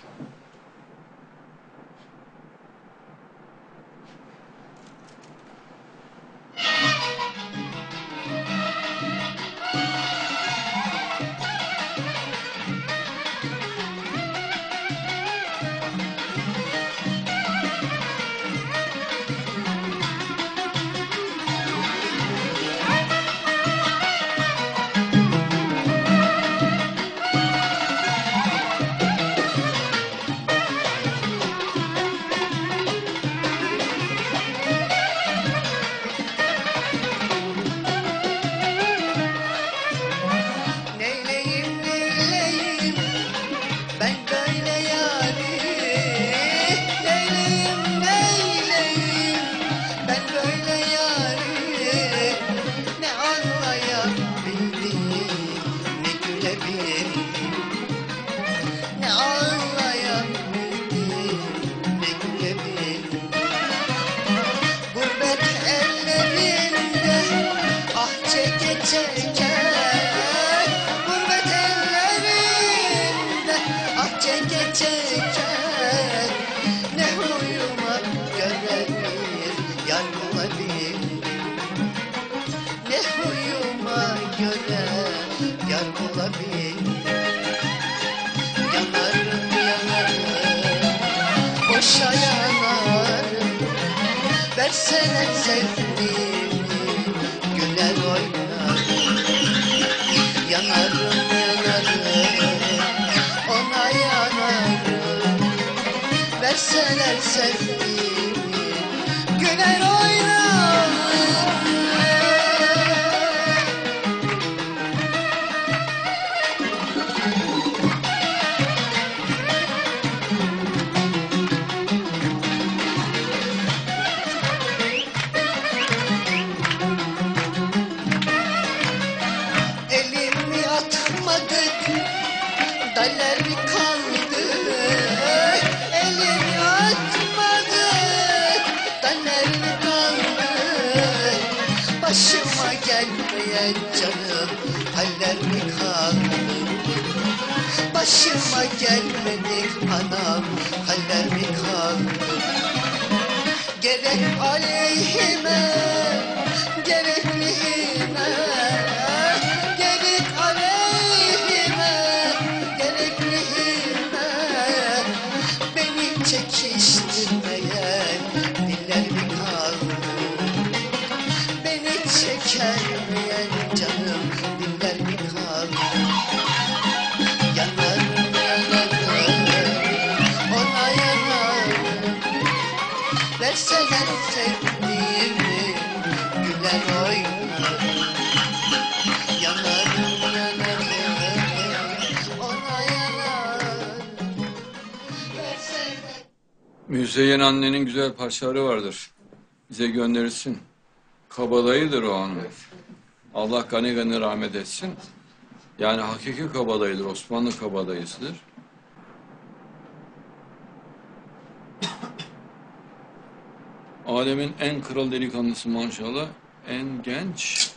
Neyleyim neyleyim ben böyle yâri. Neyleyim neyleyim ben böyle yâri. Ne anlayabildim ne gülebildim. Ne anlayabildim ne gülebildim. Gurbet ellerinde ah çeke çeke. Gurbet ellerinde ah çeke çeke. Ne huyuma göre bir yar bulabildim. Ne huyuma göre yar bulabildim. Yanarım yanarım boşa yanarım. Verseler sevdiğimi güler oynarım. Yanarım yanarım ona yanarım. Verseler sevdiğimi güler oynarım. Elimi atmadık, daller mi kaldı? Elimi atmadık, daller mi kaldı? Başıma gelmeyen canım, haller mi kaldı? Başıma gelmedik anam, haller mi kaldı? Gerek aleyhime, gerek lehime. Gerek aleyhime, gerek lehime. Beni çekiştirmeyen diller mi kaldı? Beni çekermeyen canım diller mi kaldı? Yanarım yanarım ona yanarım. Verseler sevdiğimi güler oynarım. Yanarım yanarım ona yanarım. Verseler Müzeyyen annenin güzel parçaları vardır. Bize gönderirsin. Kabadayıdır o hanım. Allah gani gani rahmet etsin. Yani hakiki kabadayıdır. Osmanlı kabadayısıdır. Alemin en kral delikanlısı maşallah. En genç.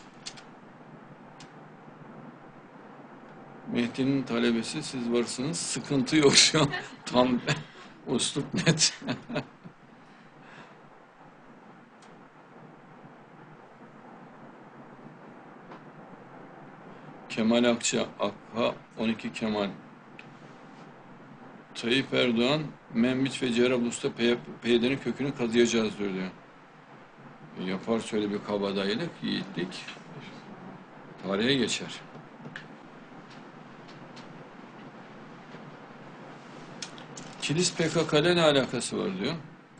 Mehdi'nin talebesi siz varsınız. Sıkıntı yok şu an. Tam uslup net. Kemal Akça, Akha 12 Kemal. Tayyip Erdoğan, Membiç ve Cerablus'ta PYD'nin kökünü kazıyacağız diyor. Yapar şöyle bir kabadayılık, yiğitlik. Tarihe geçer. Kilis PKK'yla ne alakası var diyor.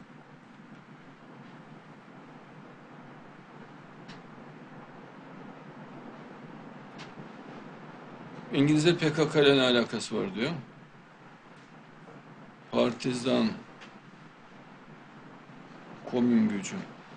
İngilizler PKK'yla ne alakası var diyor. Partizan, komün gücü.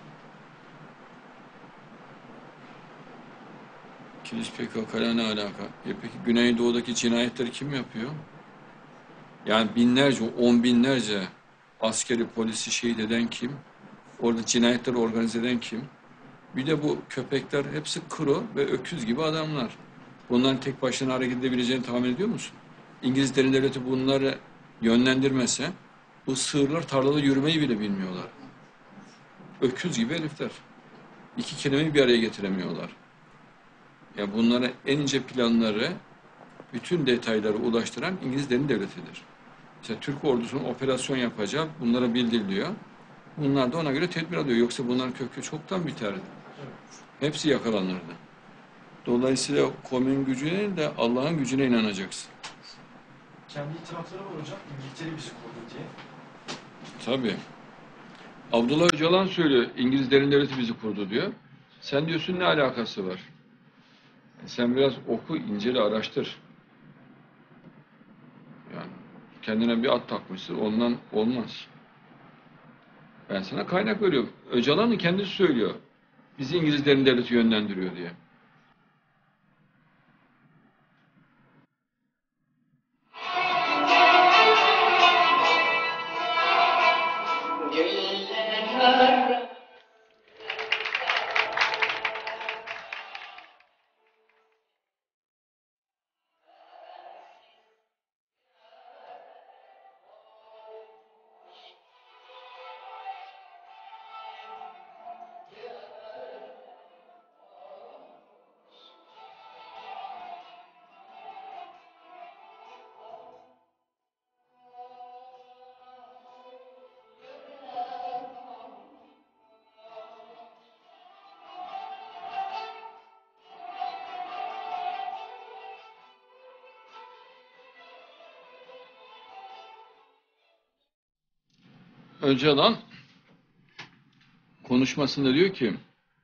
Kilis PKK'yla ne alaka? Peki Güneydoğu'daki cinayetleri kim yapıyor? Yani binlerce, on binlerce askeri polisi şehit eden kim? Orada cinayetleri organize eden kim? Bir de bu köpekler hepsi kro ve öküz gibi adamlar. bunların tek başına hareket edebileceğini tahmin ediyor musun? İngiliz derin devleti bunları yönlendirmese bu sığırlar tarlada yürümeyi bile bilmiyorlar. Öküz gibi herifler. İki kelimeyi bir araya getiremiyorlar. Ya bunlara en ince planları, bütün detayları ulaştıran İngiliz derin devletidir. İşte Türk ordusunun operasyon yapacağı bunlara bildiriliyor. Bunlar da ona göre tedbir alıyor. Yoksa bunların kökü çoktan biterdi. Hepsi yakalanırdı. Dolayısıyla komün gücüne de Allah'ın gücüne inanacaksın. Kendi itirafları var hocam. İngiltere bizi kurdu diye. Tabii. Abdullah Öcalan söylüyor, İngiliz derin devleti bizi kurdu diyor. Sen diyorsun ne alakası var? Sen biraz oku, incele, araştır. Yani kendine bir at takmışsın, ondan olmaz. Ben sana kaynak veriyorum. Öcalan'ın kendisi söylüyor. Bizi İngiliz derin devleti yönlendiriyor diye. Öcalan konuşmasında diyor ki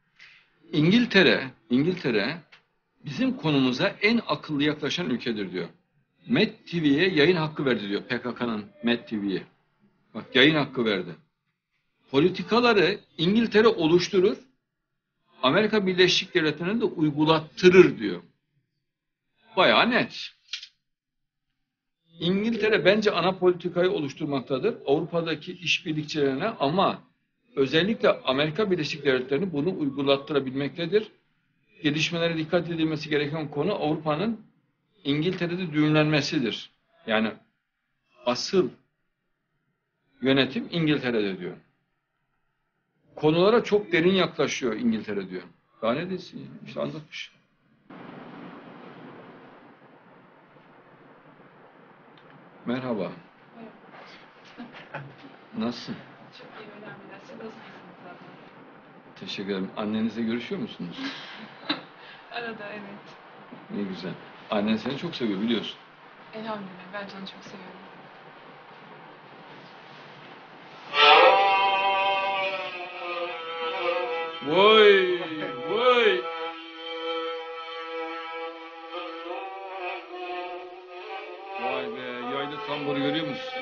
İngiltere bizim konumuza en akıllı yaklaşan ülkedir diyor. Met TV'ye yayın hakkı verdi diyor, PKK'nın Met TV'ye. Bak, yayın hakkı verdi. Politikaları İngiltere oluşturur, Amerika Birleşik Devletleri'ne de uygulattırır diyor. Bayağı net. İngiltere bence ana politikayı oluşturmaktadır Avrupa'daki işbirlikçilerine, ama özellikle Amerika Birleşik Devletleri'ni bunu uygulattırabilmektedir. Gelişmelere dikkat edilmesi gereken konu Avrupa'nın İngiltere'de düğümlenmesidir. Yani asıl yönetim İngiltere'de diyor. Konulara çok derin yaklaşıyor İngiltere diyor. Daha ne desin? İşte anlatmış. Merhaba. Nasılsın? Çok iyi önemli. Siz nasılsınız zaten? Teşekkür ederim. Annenizle görüşüyor musunuz? Arada evet. Ne güzel. Annen seni çok seviyor biliyorsun. Elhamdülillah. Ben Can'ı çok seviyorum. Vay! Vay! Vay be! Yaylı tamburu görüyor musun?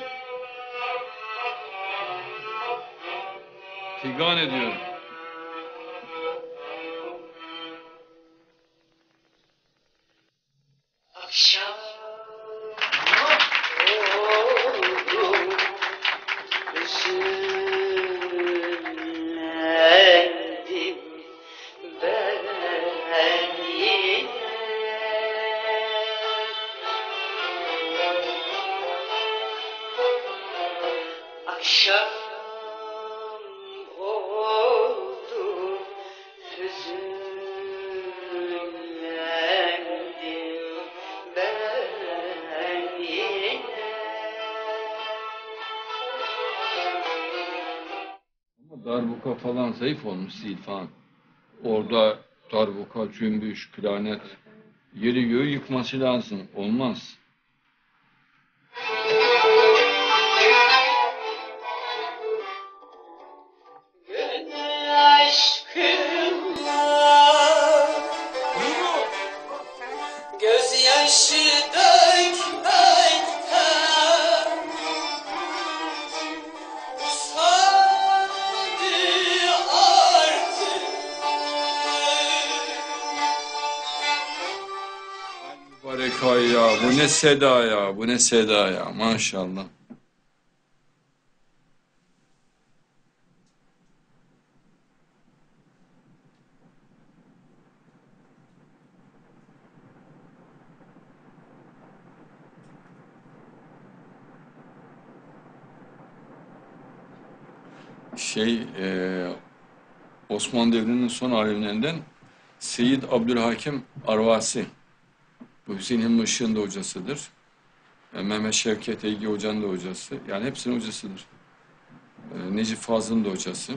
Figan ediyor. Akşam oldu, üzülendim ben yine. Akşam oldu, hüzünlendim ben yine. Ama darbuka falan zayıf olmuş Zil falan. Orada darbuka, cümbüş, klarnet, yeri göğü yıkması lazım. Olmaz. Gönül aşkınla gözyaşı dökmekten usandı artık. Mübarek ay ya. Bu ne seda ya. Bu ne seda ya. Maşallah. Osmanlı devrinin son alimlerinden Seyyid Abdülhakim Arvasi. Bu Hüseyin Hilmi Işık'ın da hocasıdır. Mehmet Şevket Eygi Hoca'nın da hocası. Yani hepsinin hocasıdır. Necip Fazıl'ın da hocası.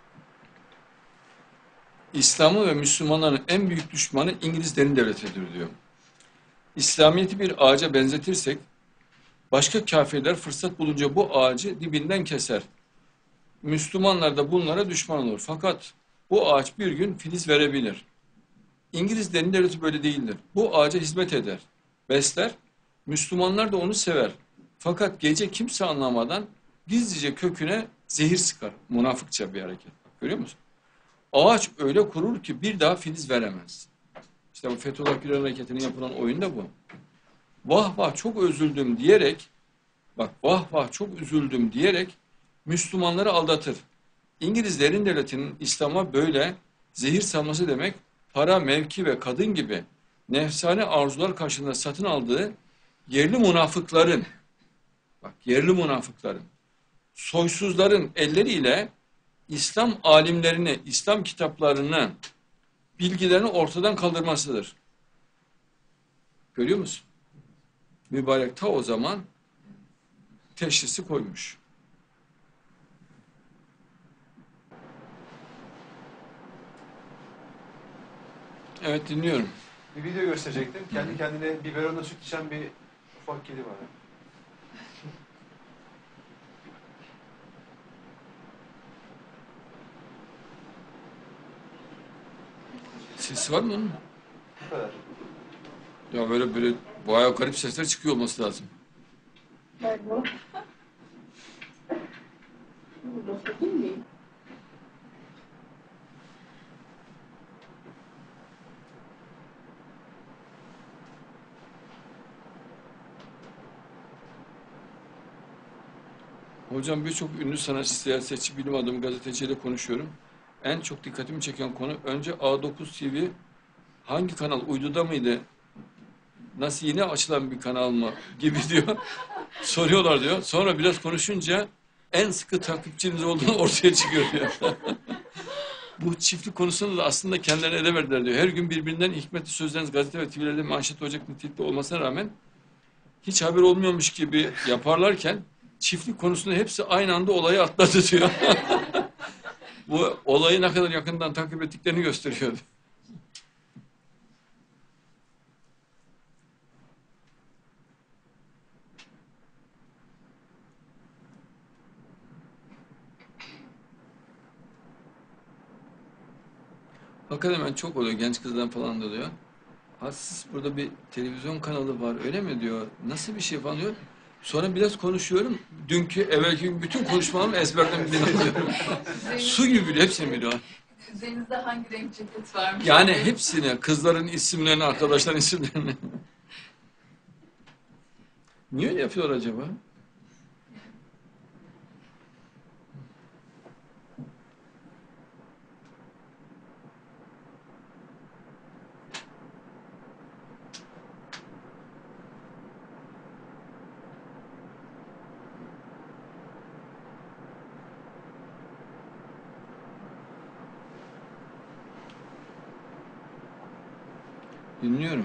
İslam'ı ve Müslümanların en büyük düşmanı İngiliz derin devletidir diyor. İslamiyet'i bir ağaca benzetirsek, başka kafirler fırsat bulunca bu ağacı dibinden keser. Müslümanlar da bunlara düşman olur. Fakat bu ağaç bir gün filiz verebilir. İngiliz derin devleti böyle değildir. Bu ağaca hizmet eder, besler. Müslümanlar da onu sever. Fakat gece kimse anlamadan gizlice köküne zehir sıkar. Münafıkça bir hareket. Görüyor musun? Ağaç öyle kurur ki bir daha filiz veremez. İşte bu Fethullah Gülen hareketinin yapılan oyun da bu. Vah vah çok üzüldüm diyerek, bak vah vah çok üzüldüm diyerek Müslümanları aldatır. İngilizlerin devletinin İslam'a böyle zehir salması demek, para, mevki ve kadın gibi nefsane arzular karşılığında satın aldığı yerli münafıkların, bak yerli münafıkların, soysuzların elleriyle İslam alimlerini, İslam kitaplarını, bilgilerini ortadan kaldırmasıdır. Görüyor musun? Mübarek ta o zaman teşhisi koymuş. Evet, dinliyorum. Bir video gösterecektim. Kendi kendine biberonla süt içen bir ufak kedi var. Sesi var mı onun? Bu kadar. Ya böyle bayağı garip sesler çıkıyor olması lazım. Hocam birçok ünlü sanatçı, siyasetçi, bilim adamı, gazeteciyle konuşuyorum. En çok dikkatimi çeken konu önce A9 TV hangi kanal, uyduda mıydı? Nasıl yeni açılan bir kanal mı gibi diyor. Soruyorlar diyor. Sonra biraz konuşunca en sıkı takipçiniz olduğunu ortaya çıkıyor diyor. Bu çiftlik konusunda da aslında kendilerine ele verdiler diyor. Her gün birbirinden hikmetli sözleriniz gazete ve TV'lerde manşet olacak nitelikte olmasına rağmen hiç haber olmuyormuş gibi yaparlarken çiftlik konusunda hepsi aynı anda olayı atladı diyor. Bu olayı ne kadar yakından takip ettiklerini gösteriyor. Hakikaten hemen çok oluyor. Genç kızdan falan da oluyor. Ha siz burada bir televizyon kanalı var öyle mi diyor. Nasıl bir şey falan diyor. Sonra biraz konuşuyorum. Dünkü, evvelki gün bütün konuşmalarımı ezberden biliyorum. Su gibi biliyor. Hepsini biliyor. Üzerinizde hangi renk ceket varmış? Yani hepsini. Kızların isimlerini, arkadaşların isimlerini. Niye öyle yapıyor acaba? Dinliyorum.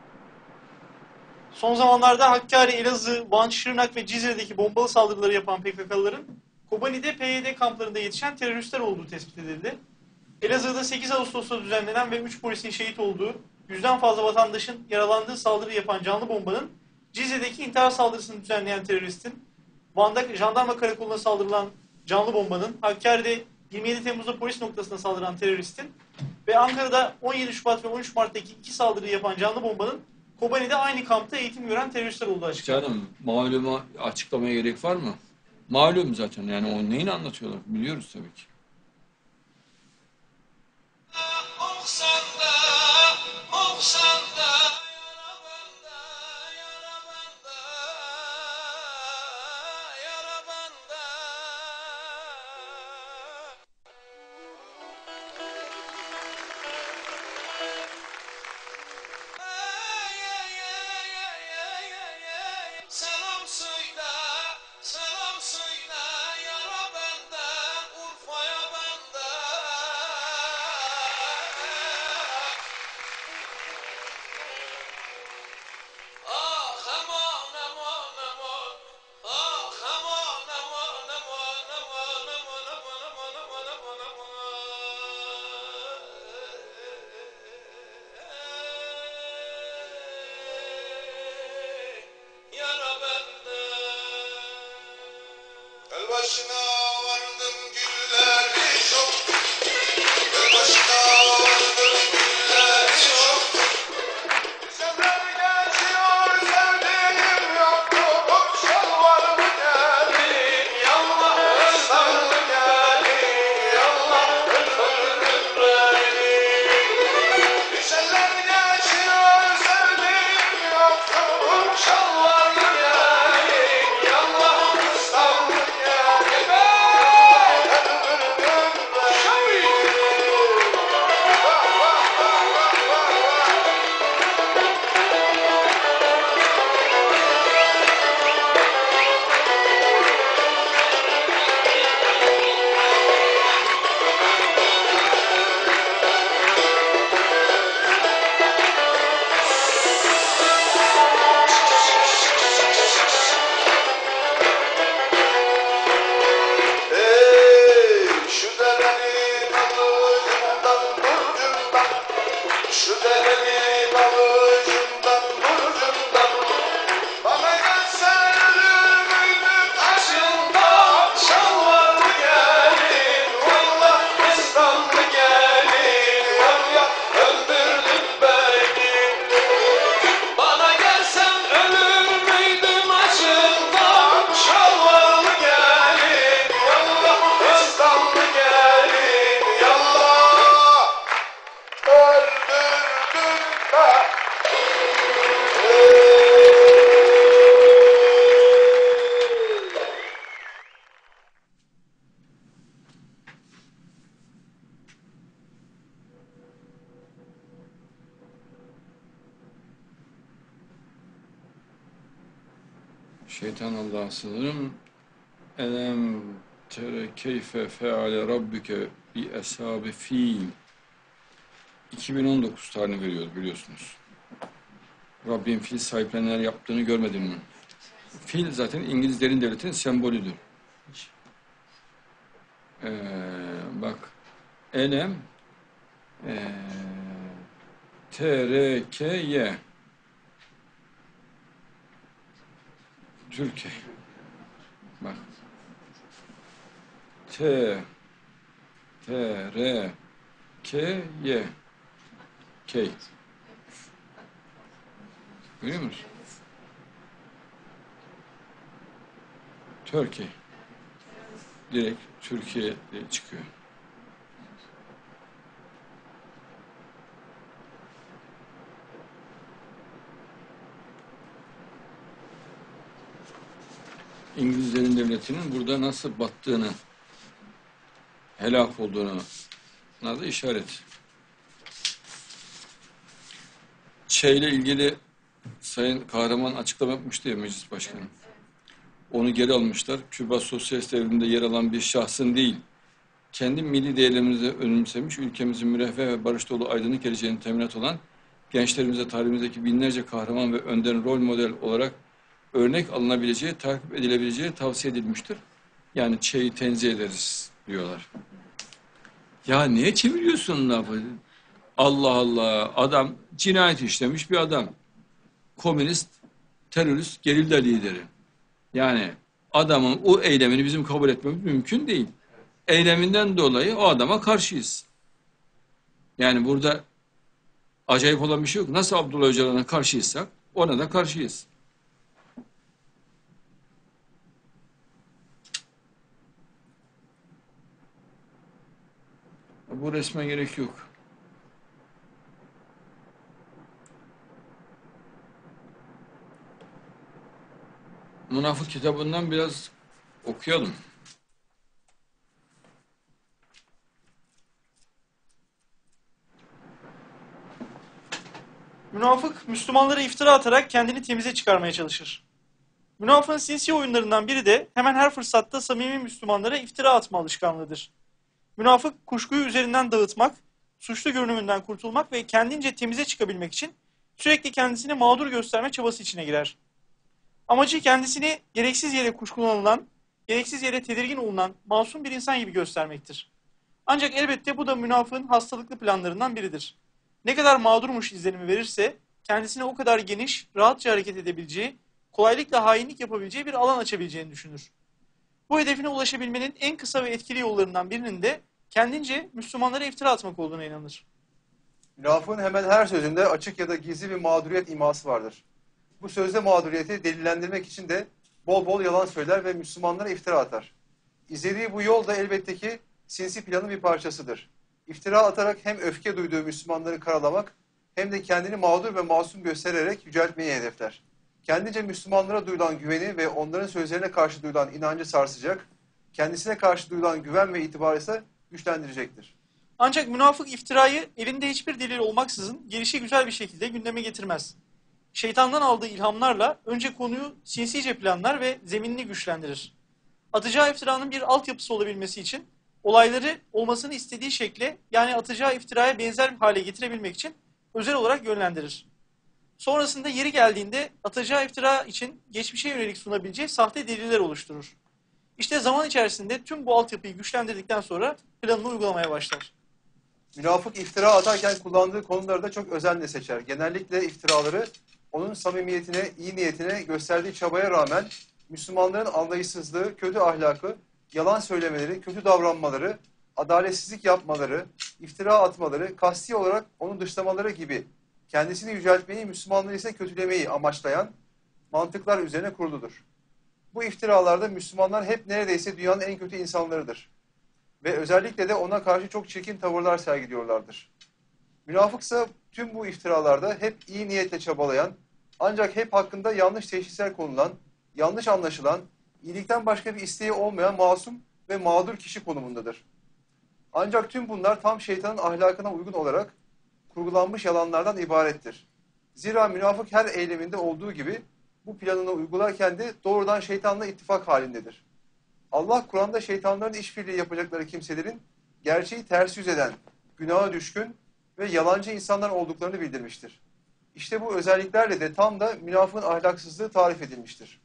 Son zamanlarda Hakkari, Elazığ, Van, Şırnak ve Cizre'deki bombalı saldırıları yapan PKK'lıların Kobani'de PYD kamplarında yetişen teröristler olduğu tespit edildi. Elazığ'da 8 Ağustos'ta düzenlenen ve 3 polisin şehit olduğu, 100'den fazla vatandaşın yaralandığı saldırı yapan canlı bombanın, Cizre'deki intihar saldırısını düzenleyen teröristin, Van'da jandarma karakoluna saldırılan canlı bombanın, Hakkari'de 27 Temmuz'da polis noktasına saldıran teröristin ve Ankara'da 17 Şubat ve 13 Mart'taki 2 saldırıyı yapan canlı bombanın Kobani'de aynı kampta eğitim gören teröristler olduğu açıklandı. Canım malumu açıklamaya gerek var mı? Malum zaten yani o neyini anlatıyorlar biliyoruz tabii ki. Selam söyle, selam söyle yara benden Urfa. başına vardım gülleri çok. Göl başına vardım gülleri çok. Sefer geçiyor sevdiğim yoktu. Şalvar mı geldi? Yallah ıslar mı geldi? Yallah öldürdün beni. Sefer geçiyor sevdiğim yoktu. Şalvar mı geldi? Yallah ıslar mı geldi? Öldürdün beni. Ey şu derenin alıcından burcundan, şu derenin alıcından burcundan, bana gelsen ölür müydün taşından? Şalvar mı gelin, vallah İslam mı gelin, vallah öldürdün beni. Bana gelsen ölür müydüm acından? Şalvar mı gelin, vallah İslam mı gelin, yallah öldürdün beni. Şeytan Allah'a sığınırım. Elem tere keyfe feale rabbuke bi eshabi fil. 2019 tarihini veriyoruz biliyorsunuz. Rabbim fil sahiplenenler yaptığını görmedim mi? Fil zaten İngiliz derin devletinin sembolüdür. Bak elem TRKY Türkiye. Bak. R K Y K. Görüyor musun? Türkiye. Direkt Türkiye diye çıkıyor. İngilizlerin devletinin burada nasıl battığını, helak olduğunu da işaret. Şeyle ilgili Sayın Kahraman açıklama yapmıştı ya Meclis Başkanı. Onu geri almışlar. Küba Sosyalist Devleti'nde yer alan bir şahsın değil, kendi milli değerlerimizi önümsemiş, ülkemizin müreffeh ve barış dolu aydınlık geleceğini teminat olan gençlerimize tarihimizdeki binlerce kahraman ve önder rol model olarak örnek alınabileceği, takip edilebileceği tavsiye edilmiştir. Yani şeyi tenzih ederiz diyorlar. Ya niye çeviriyorsun lafı? Allah Allah, adam cinayet işlemiş bir adam. Komünist, terörist, gerilla lideri. Yani adamın o eylemini bizim kabul etmemiz mümkün değil. Eyleminden dolayı o adama karşıyız. Yani burada acayip olan bir şey yok. Nasıl Abdullah Öcalan'a karşıysak ona da karşıyız. Bu resme gerek yok. Münafık kitabından biraz okuyalım. Münafık, Müslümanlara iftira atarak kendini temize çıkarmaya çalışır. Münafığın sinsi oyunlarından biri de hemen her fırsatta samimi Müslümanlara iftira atma alışkanlığıdır. Münafık, kuşkuyu üzerinden dağıtmak, suçlu görünümünden kurtulmak ve kendince temize çıkabilmek için sürekli kendisini mağdur gösterme çabası içine girer. Amacı kendisini gereksiz yere kuşkulanılan, gereksiz yere tedirgin olunan masum bir insan gibi göstermektir. Ancak elbette bu da münafığın hastalıklı planlarından biridir. Ne kadar mağdurmuş izlenimi verirse kendisine o kadar geniş, rahatça hareket edebileceği, kolaylıkla hainlik yapabileceği bir alan açabileceğini düşünür. Bu hedefine ulaşabilmenin en kısa ve etkili yollarından birinin de kendince Müslümanlara iftira atmak olduğuna inanır. Münafığın hemen her sözünde açık ya da gizli bir mağduriyet iması vardır. Bu sözde mağduriyeti delillendirmek için de bol bol yalan söyler ve Müslümanlara iftira atar. İzlediği bu yol da elbette ki sinsi planın bir parçasıdır. İftira atarak hem öfke duyduğu Müslümanları karalamak hem de kendini mağdur ve masum göstererek yüceltmeyi hedefler. Kendince Müslümanlara duyulan güveni ve onların sözlerine karşı duyulan inancı sarsacak, kendisine karşı duyulan güven ve itibarı ise güçlendirecektir. Ancak münafık iftirayı elinde hiçbir delil olmaksızın gelişigüzel bir şekilde gündeme getirmez. Şeytandan aldığı ilhamlarla önce konuyu sinsice planlar ve zeminini güçlendirir. Atacağı iftiranın bir altyapısı olabilmesi için olayları olmasını istediği şekle, yani atacağı iftiraya benzer bir hale getirebilmek için özel olarak yönlendirir. Sonrasında yeri geldiğinde atacağı iftira için geçmişe yönelik sunabileceği sahte deliller oluşturur. İşte zaman içerisinde tüm bu altyapıyı güçlendirdikten sonra planını uygulamaya başlar. Münafık iftira atarken kullandığı konuları da çok özenle seçer. Genellikle iftiraları onun samimiyetine, iyi niyetine gösterdiği çabaya rağmen Müslümanların anlayışsızlığı, kötü ahlakı, yalan söylemeleri, kötü davranmaları, adaletsizlik yapmaları, iftira atmaları, kasti olarak onu dışlamaları gibi kendisini yüceltmeyi, Müslümanları ise kötülemeyi amaçlayan mantıklar üzerine kuruludur. Bu iftiralarda Müslümanlar hep neredeyse dünyanın en kötü insanlarıdır. Ve özellikle de ona karşı çok çirkin tavırlar sergiliyorlardır. Münafıksa tüm bu iftiralarda hep iyi niyetle çabalayan, ancak hep hakkında yanlış teşhisler konulan, yanlış anlaşılan, iyilikten başka bir isteği olmayan masum ve mağdur kişi konumundadır. Ancak tüm bunlar tam şeytanın ahlakına uygun olarak kurgulanmış yalanlardan ibarettir. Zira münafık her eyleminde olduğu gibi bu planını uygularken de doğrudan şeytanla ittifak halindedir. Allah Kur'an'da şeytanların işbirliği yapacakları kimselerin gerçeği ters yüz eden, günaha düşkün ve yalancı insanlar olduklarını bildirmiştir. İşte bu özelliklerle de tam da münafığın ahlaksızlığı tarif edilmiştir.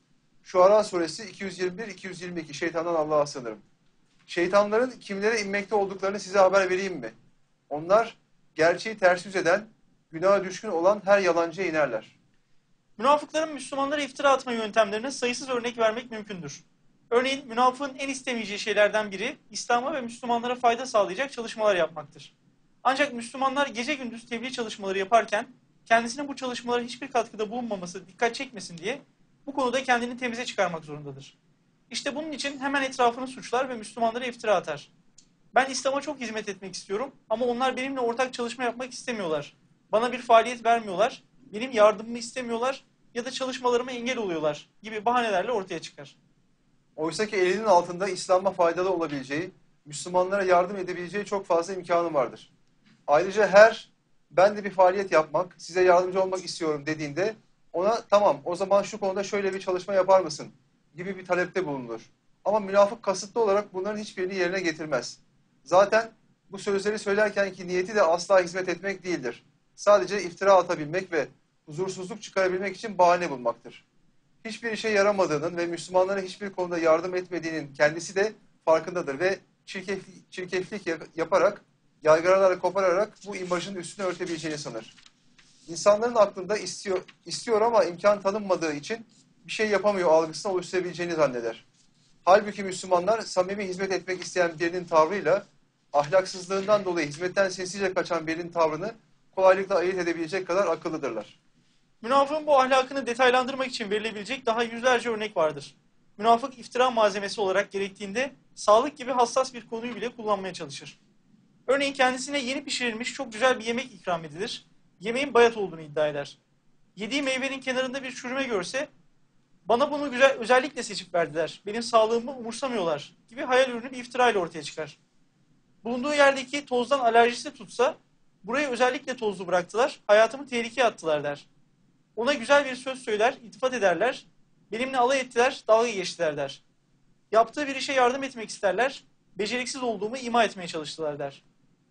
Şuara suresi 221-222 şeytandan Allah'a sığınırım. Şeytanların kimlere inmekte olduklarını size haber vereyim mi? Onlar gerçeği ters yüz eden, günaha düşkün olan her yalancıya inerler. Münafıkların Müslümanlara iftira atma yöntemlerine sayısız örnek vermek mümkündür. Örneğin münafığın en istemeyeceği şeylerden biri İslam'a ve Müslümanlara fayda sağlayacak çalışmalar yapmaktır. Ancak Müslümanlar gece gündüz tebliğ çalışmaları yaparken kendisinin bu çalışmalara hiçbir katkıda bulunmaması dikkat çekmesin diye bu konuda kendini temize çıkarmak zorundadır. İşte bunun için hemen etrafını suçlar ve Müslümanlara iftira atar. Ben İslam'a çok hizmet etmek istiyorum ama onlar benimle ortak çalışma yapmak istemiyorlar. Bana bir faaliyet vermiyorlar, benim yardımımı istemiyorlar ya da çalışmalarıma engel oluyorlar gibi bahanelerle ortaya çıkar. Oysa ki elinin altında İslam'a faydalı olabileceği, Müslümanlara yardım edebileceği çok fazla imkanı vardır. Ayrıca ben de bir faaliyet yapmak, size yardımcı olmak istiyorum dediğinde ona tamam o zaman şu konuda şöyle bir çalışma yapar mısın gibi bir talepte bulunur. Ama münafık kasıtlı olarak bunların hiçbirini yerine getirmez. Zaten bu sözleri söylerken ki niyeti de asla hizmet etmek değildir. Sadece iftira atabilmek ve huzursuzluk çıkarabilmek için bahane bulmaktır. Hiçbir işe yaramadığının ve Müslümanlara hiçbir konuda yardım etmediğinin kendisi de farkındadır ve çirkeflik yaparak, yaygaraları kopararak bu imajın üstünü örtebileceğini sanır. İnsanların aklında istiyor ama imkan tanınmadığı için bir şey yapamıyor algısına oluşturabileceğini zanneder. Halbuki Müslümanlar samimi hizmet etmek isteyen birinin tavrıyla ahlaksızlığından dolayı hizmetten sessizce kaçan birinin tavrını kolaylıkla ayırt edebilecek kadar akıllıdırlar. Münafığın bu ahlakını detaylandırmak için verilebilecek daha yüzlerce örnek vardır. Münafık iftira malzemesi olarak gerektiğinde sağlık gibi hassas bir konuyu bile kullanmaya çalışır. Örneğin kendisine yeni pişirilmiş çok güzel bir yemek ikram edilir. Yemeğin bayat olduğunu iddia eder. Yediği meyvenin kenarında bir çürüme görse bana bunu özellikle seçip verdiler, benim sağlığımı umursamıyorlar gibi hayal ürünü bir iftira ile ortaya çıkar. Bulunduğu yerdeki tozdan alerjisi tutsa burayı özellikle tozlu bıraktılar, hayatımı tehlikeye attılar der. Ona güzel bir söz söyler, iltifat ederler, benimle alay ettiler, dalga geçtiler der. Yaptığı bir işe yardım etmek isterler, beceriksiz olduğumu ima etmeye çalıştılar der.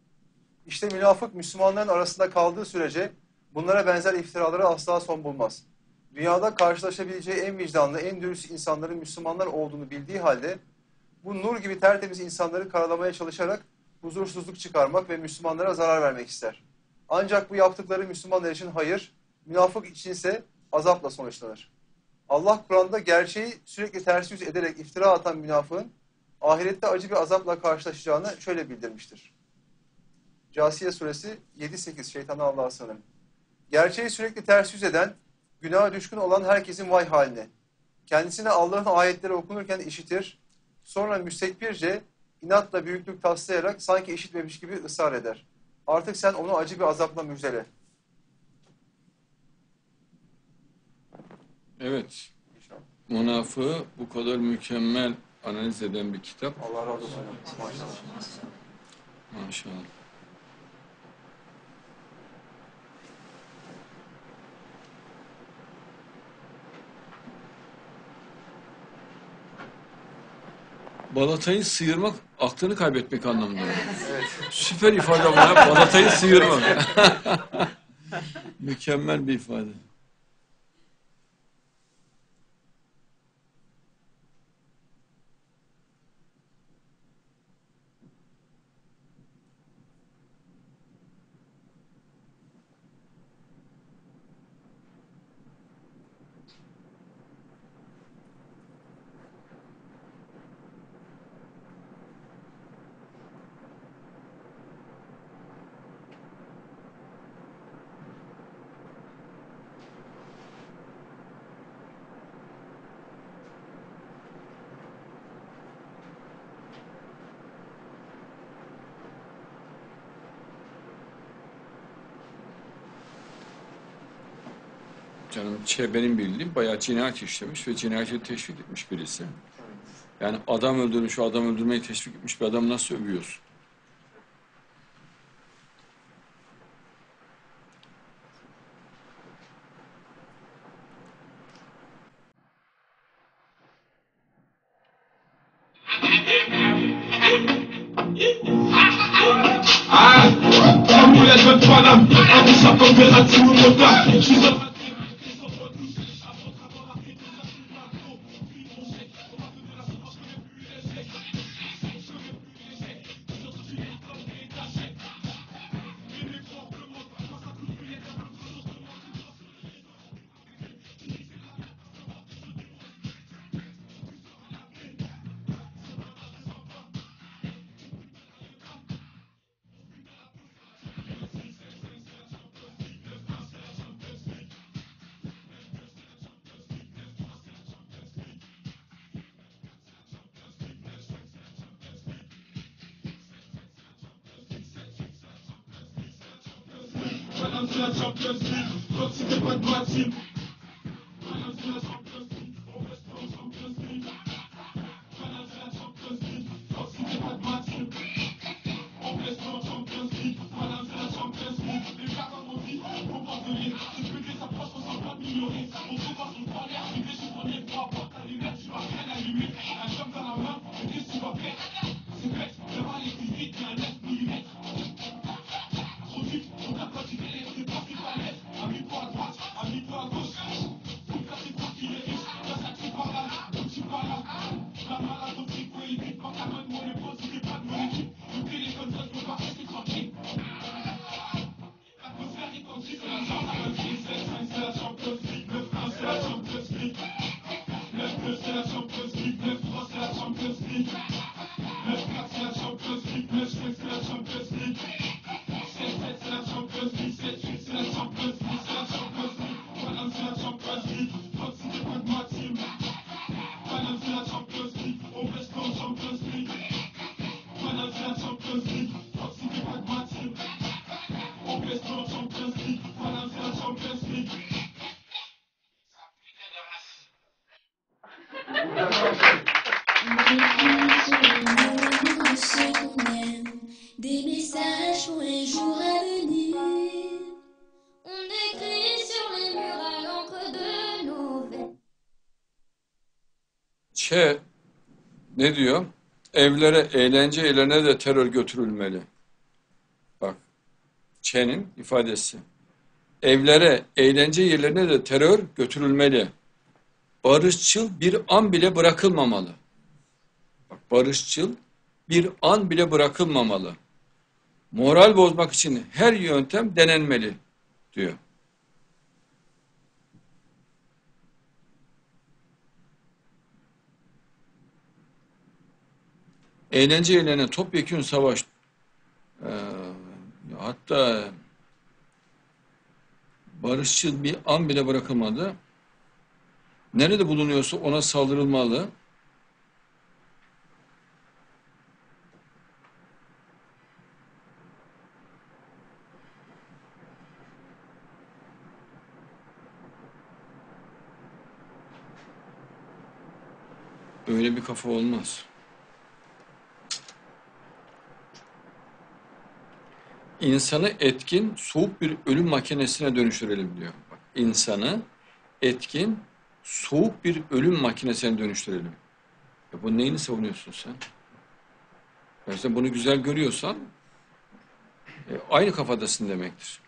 İşte münafık Müslümanların arasında kaldığı sürece bunlara benzer iftiralara asla son bulmaz. Dünyada karşılaşabileceği en vicdanlı, en dürüst insanların Müslümanlar olduğunu bildiği halde bu nur gibi tertemiz insanları karalamaya çalışarak huzursuzluk çıkarmak ve Müslümanlara zarar vermek ister. Ancak bu yaptıkları Müslümanlar için hayır, münafık içinse azapla sonuçlanır. Allah Kur'an'da gerçeği sürekli ters yüz ederek iftira atan münafığın ahirette acı bir azapla karşılaşacağını şöyle bildirmiştir. Câsiye suresi 7-8 şeytanı Allah'a sığınırım. Gerçeği sürekli ters yüz eden, günaha düşkün olan herkesin vay haline. Kendisine Allah'ın ayetleri okunurken işitir, sonra müstekbirce, inatla büyüklük taslayarak sanki işitmemiş gibi ısrar eder. Artık sen onu acı bir azapla müjdele. Evet. Münafığı bu kadar mükemmel analiz eden bir kitap. Allah razı olsun. Maşallah. Maşallah. Balatayı sıyırmak, aklını kaybetmek anlamında. Evet. Süper ifade buna. Balatayı sıyırmak. Mükemmel bir ifade. Canım benim bildiğim bayağı cinayet işlemiş ve cinayeti teşvik etmiş birisi. Yani adam öldürmüş, adam öldürmeyi teşvik etmiş bir adam nasıl övüyorsun? Des messages pour les jours à venir. On écrit sur les murs à l'encre de nos veines. Ne diyor? Evlere, eğlence yerlerine de terör götürülmeli. Bak, Ç'nin ifadesi. Evlere, eğlence yerlerine de terör götürülmeli. Barışçıl bir an bile bırakılmamalı. Bak, barışçıl bir an bile bırakılmamalı. Moral bozmak için her yöntem denenmeli diyor. eğlence yerine topyekün savaş, hatta barışçıl bir an bile bırakılmadı. Nerede bulunuyorsa ona saldırılmalı. Öyle bir kafa olmaz. İnsanı etkin, soğuk bir ölüm makinesine dönüştürelim diyor. Bak, insanı etkin, soğuk bir ölüm makinesine dönüştürelim. Ya bu neyini savunuyorsun sen? Ya sen bunu güzel görüyorsan aynı kafadasın demektir.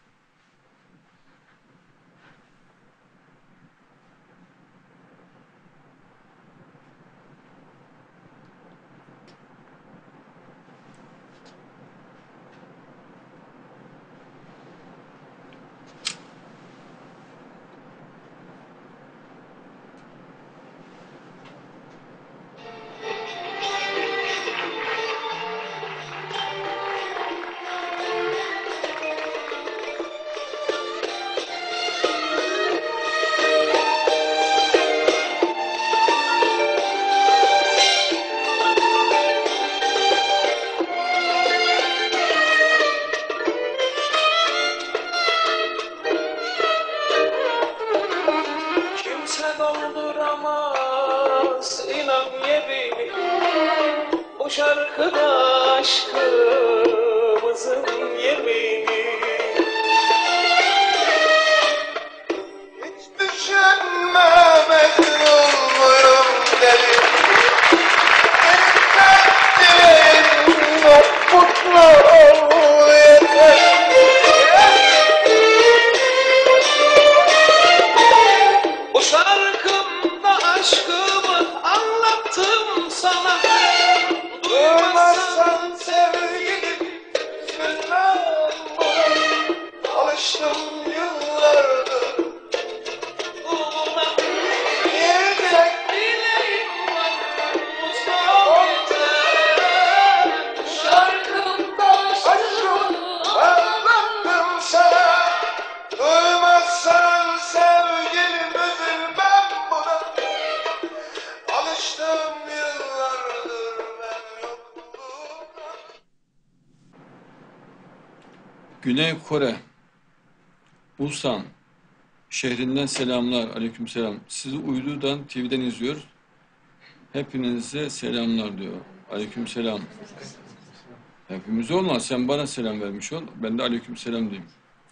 Kimse dolduramaz inan yerini, bu şarkıda aşkımızın yemini. Hiç düşünme mecnun muyum deli. Benim derdim yok, mutlu ol yeter. Bu şarkımda aşkımı anlattım sana. Duymazsan sevgilim, üzülmem buna. Alıştım yıllardır Buna yiyecek dileğim var, bu son yeter. Şarkımda aşkımı anlattım sana. Duymazsan sevgilim, üzülmem buna. Alıştım yıllardır ben yokluğuna. Güney Kore, Busan şehrinden selamlar, aleykümselam. Sizi uydudan, TV'den izliyor. Hepinize selamlar diyor. Aleykümselam. Hepimiz olmaz. Sen bana selam vermiş ol. Ben de aleykümselam diyeyim.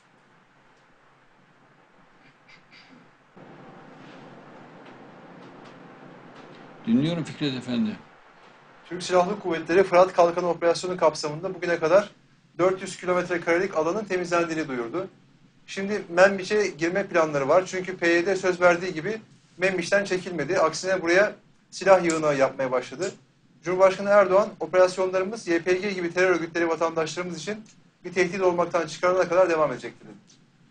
Dinliyorum Fikret Efendi. Türk Silahlı Kuvvetleri Fırat Kalkanı Operasyonu kapsamında bugüne kadar 400 kilometre karelik alanın temizlendiğini duyurdu. Şimdi Menbiç'e girme planları var. Çünkü PYD söz verdiği gibi Menbiç'ten çekilmedi. Aksine buraya silah yığınağı yapmaya başladı. Cumhurbaşkanı Erdoğan, operasyonlarımız YPG gibi terör örgütleri vatandaşlarımız için bir tehdit olmaktan çıkarana kadar devam edecektir dedi.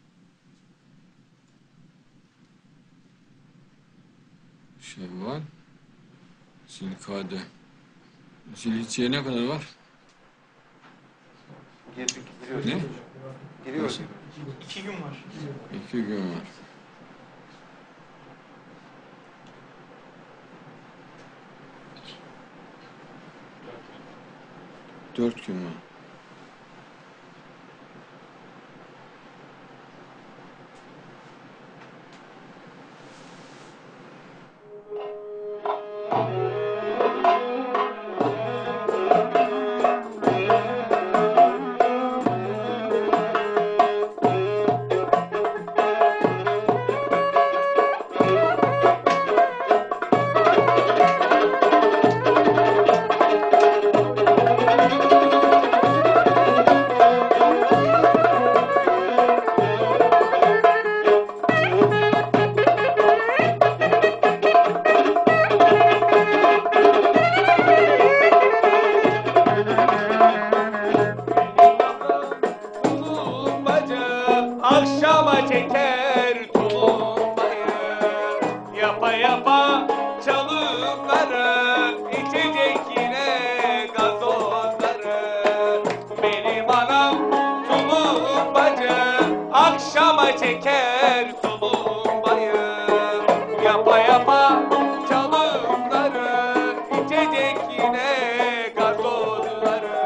Şevval, Zilkade. Zilhicce'ye ne kadar var? Giriyor. Ne? Giriyor. Nasıl? 2 gün var. 2 gün var. Dört gün var. Akşama çeker tulumbayı, yapa yapa çalımları, içecek yine gaz çeker tulumbayı. Yapa yapa çalımları, içecek yine gazozları.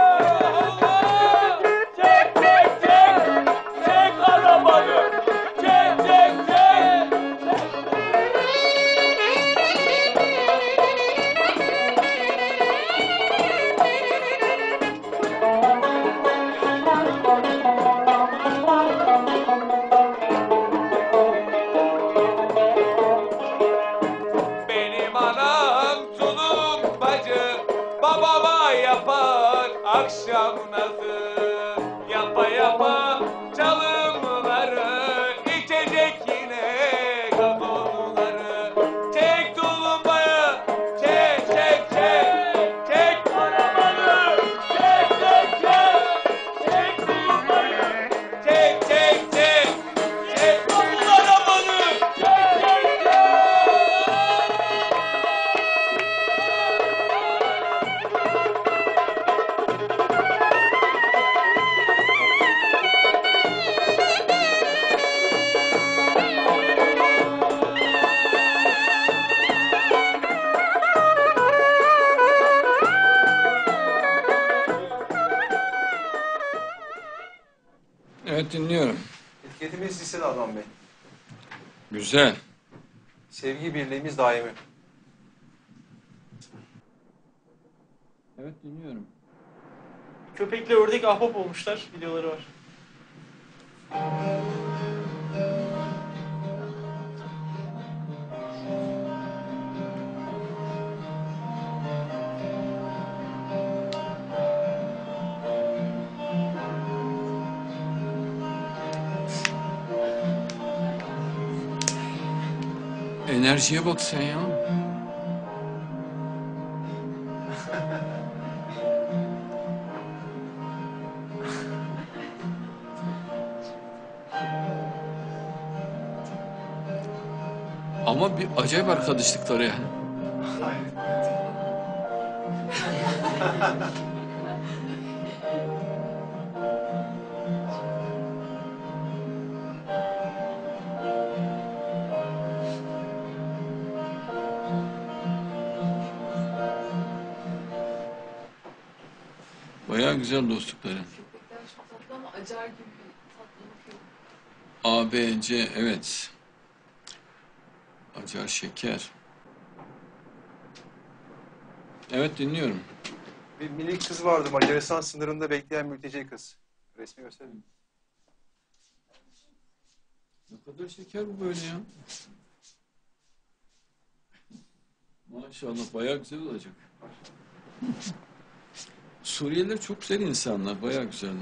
Çek çek çek, çek arabayı. Çek çek çek. Benim anam tulumbacı, babama yapar akşam nazı. Yapa yapa çalımları, içecek yine gazozları. Çek tulumbayı, çek çek çek, çek arabanı. Çek çek çek, çek tulumbayı. Çek çek çek, çek bavul arabanı. Çek çek çek. Evet, dinliyorum. Etiketimiz liseli Adnan Bey. Güzel. Sevgi birliğimiz daimi. Evet, dinliyorum. Köpekle ördek ahbap olmuşlar. Videoları var. Enerjiye bak sen ya. Ama bir acayip arkadaşlıkları yani. Bayağı güzel dostlukları. Köpekler çok tatlı ama acar gibi bir tatlılık yok. A, B, C, evet. Acar şeker. Evet, dinliyorum. Bir minik kız vardı Macaristan sınırında bekleyen mülteci kız. Resmi gösterelim. Ne kadar şeker bu böyle ya. Maşallah, bayağı güzel olacak. Suriyeliler çok güzel insanlar, bayağı güzeller.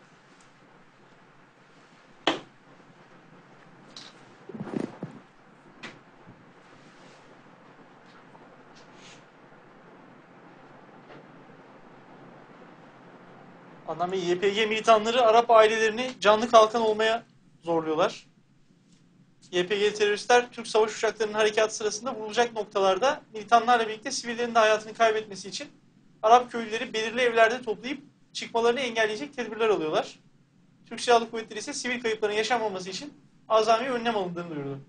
Adnan Bey, YPG militanları Arap ailelerini canlı kalkan olmaya zorluyorlar. YPG teröristler Türk savaş uçaklarının harekatı sırasında vurulacak noktalarda militanlarla birlikte sivillerin de hayatını kaybetmesi için Arap köylüleri belirli evlerde toplayıp çıkmalarını engelleyecek tedbirler alıyorlar. Türk Silahlı Kuvvetleri ise sivil kayıpların yaşanmaması için azami önlem alındığını duyurdu.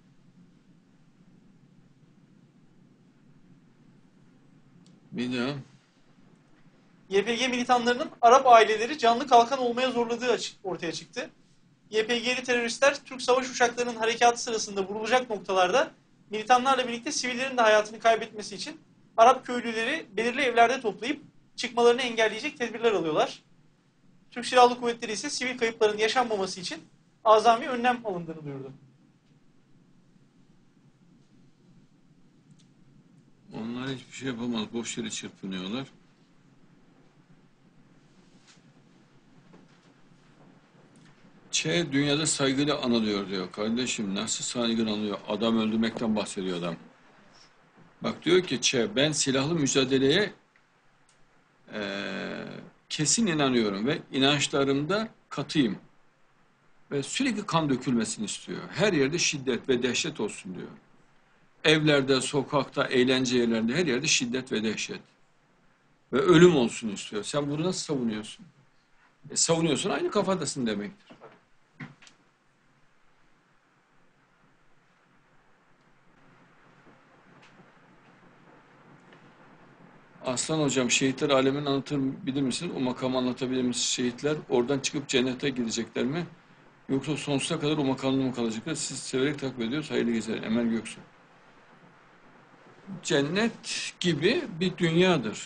Bir daha. YPG militanlarının Arap aileleri canlı kalkan olmaya zorladığı ortaya çıktı. YPG'li teröristler Türk savaş uçaklarının harekatı sırasında vurulacak noktalarda militanlarla birlikte sivillerin de hayatını kaybetmesi için Arap köylüleri belirli evlerde toplayıp çıkmalarını engelleyecek tedbirler alıyorlar. Türk Silahlı Kuvvetleri ise sivil kayıpların yaşanmaması için azami önlem alındığını duyurdu. Onlar hiçbir şey yapamaz, boş yere çırpınıyorlar. Dünyada saygıyla anılıyor diyor. Kardeşim, nasıl saygıyla anılıyor? Adam öldürmekten bahsediyor adam. Bak diyor ki ben silahlı mücadeleye kesin inanıyorum ve inançlarımda katıyım. Ve sürekli kan dökülmesini istiyor. Her yerde şiddet ve dehşet olsun diyor. Evlerde, sokakta, eğlence yerlerinde her yerde şiddet ve dehşet. Ve ölüm olsun istiyor. Sen bunu nasıl savunuyorsun? Savunuyorsun, aynı kafadasın demektir. Aslan hocam şehitler alemini anlatır bilir misiniz? O makamı anlatabilir misiniz? Şehitler oradan çıkıp cennete gidecekler mi? Yoksa sonsuza kadar o makamda mı kalacaklar? Siz severek takip ediyoruz. Hayırlı geceler. Emel Göksu. Cennet gibi bir dünyadır.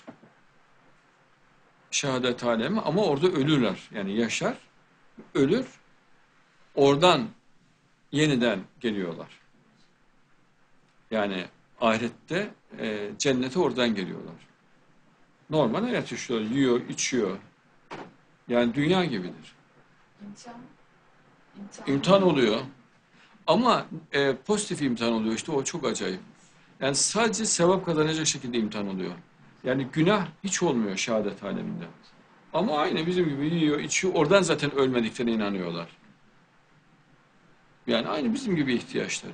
Şehadet alemi ama orada ölürler. Yani yaşar, ölür. Oradan yeniden geliyorlar. Yani ahirette cennete oradan geliyorlar. Normal hayat yaşıyorlar. Yiyor, içiyor. Yani dünya gibidir. İmtihan oluyor. Ama pozitif imtihan oluyor. İşte o çok acayip. Yani sadece sevap kazanacak şekilde imtihan oluyor. Yani günah hiç olmuyor şehadet aleminde. Ama aynı bizim gibi yiyor, içiyor. Oradan zaten ölmediklerine inanıyorlar. Yani aynı bizim gibi ihtiyaçları.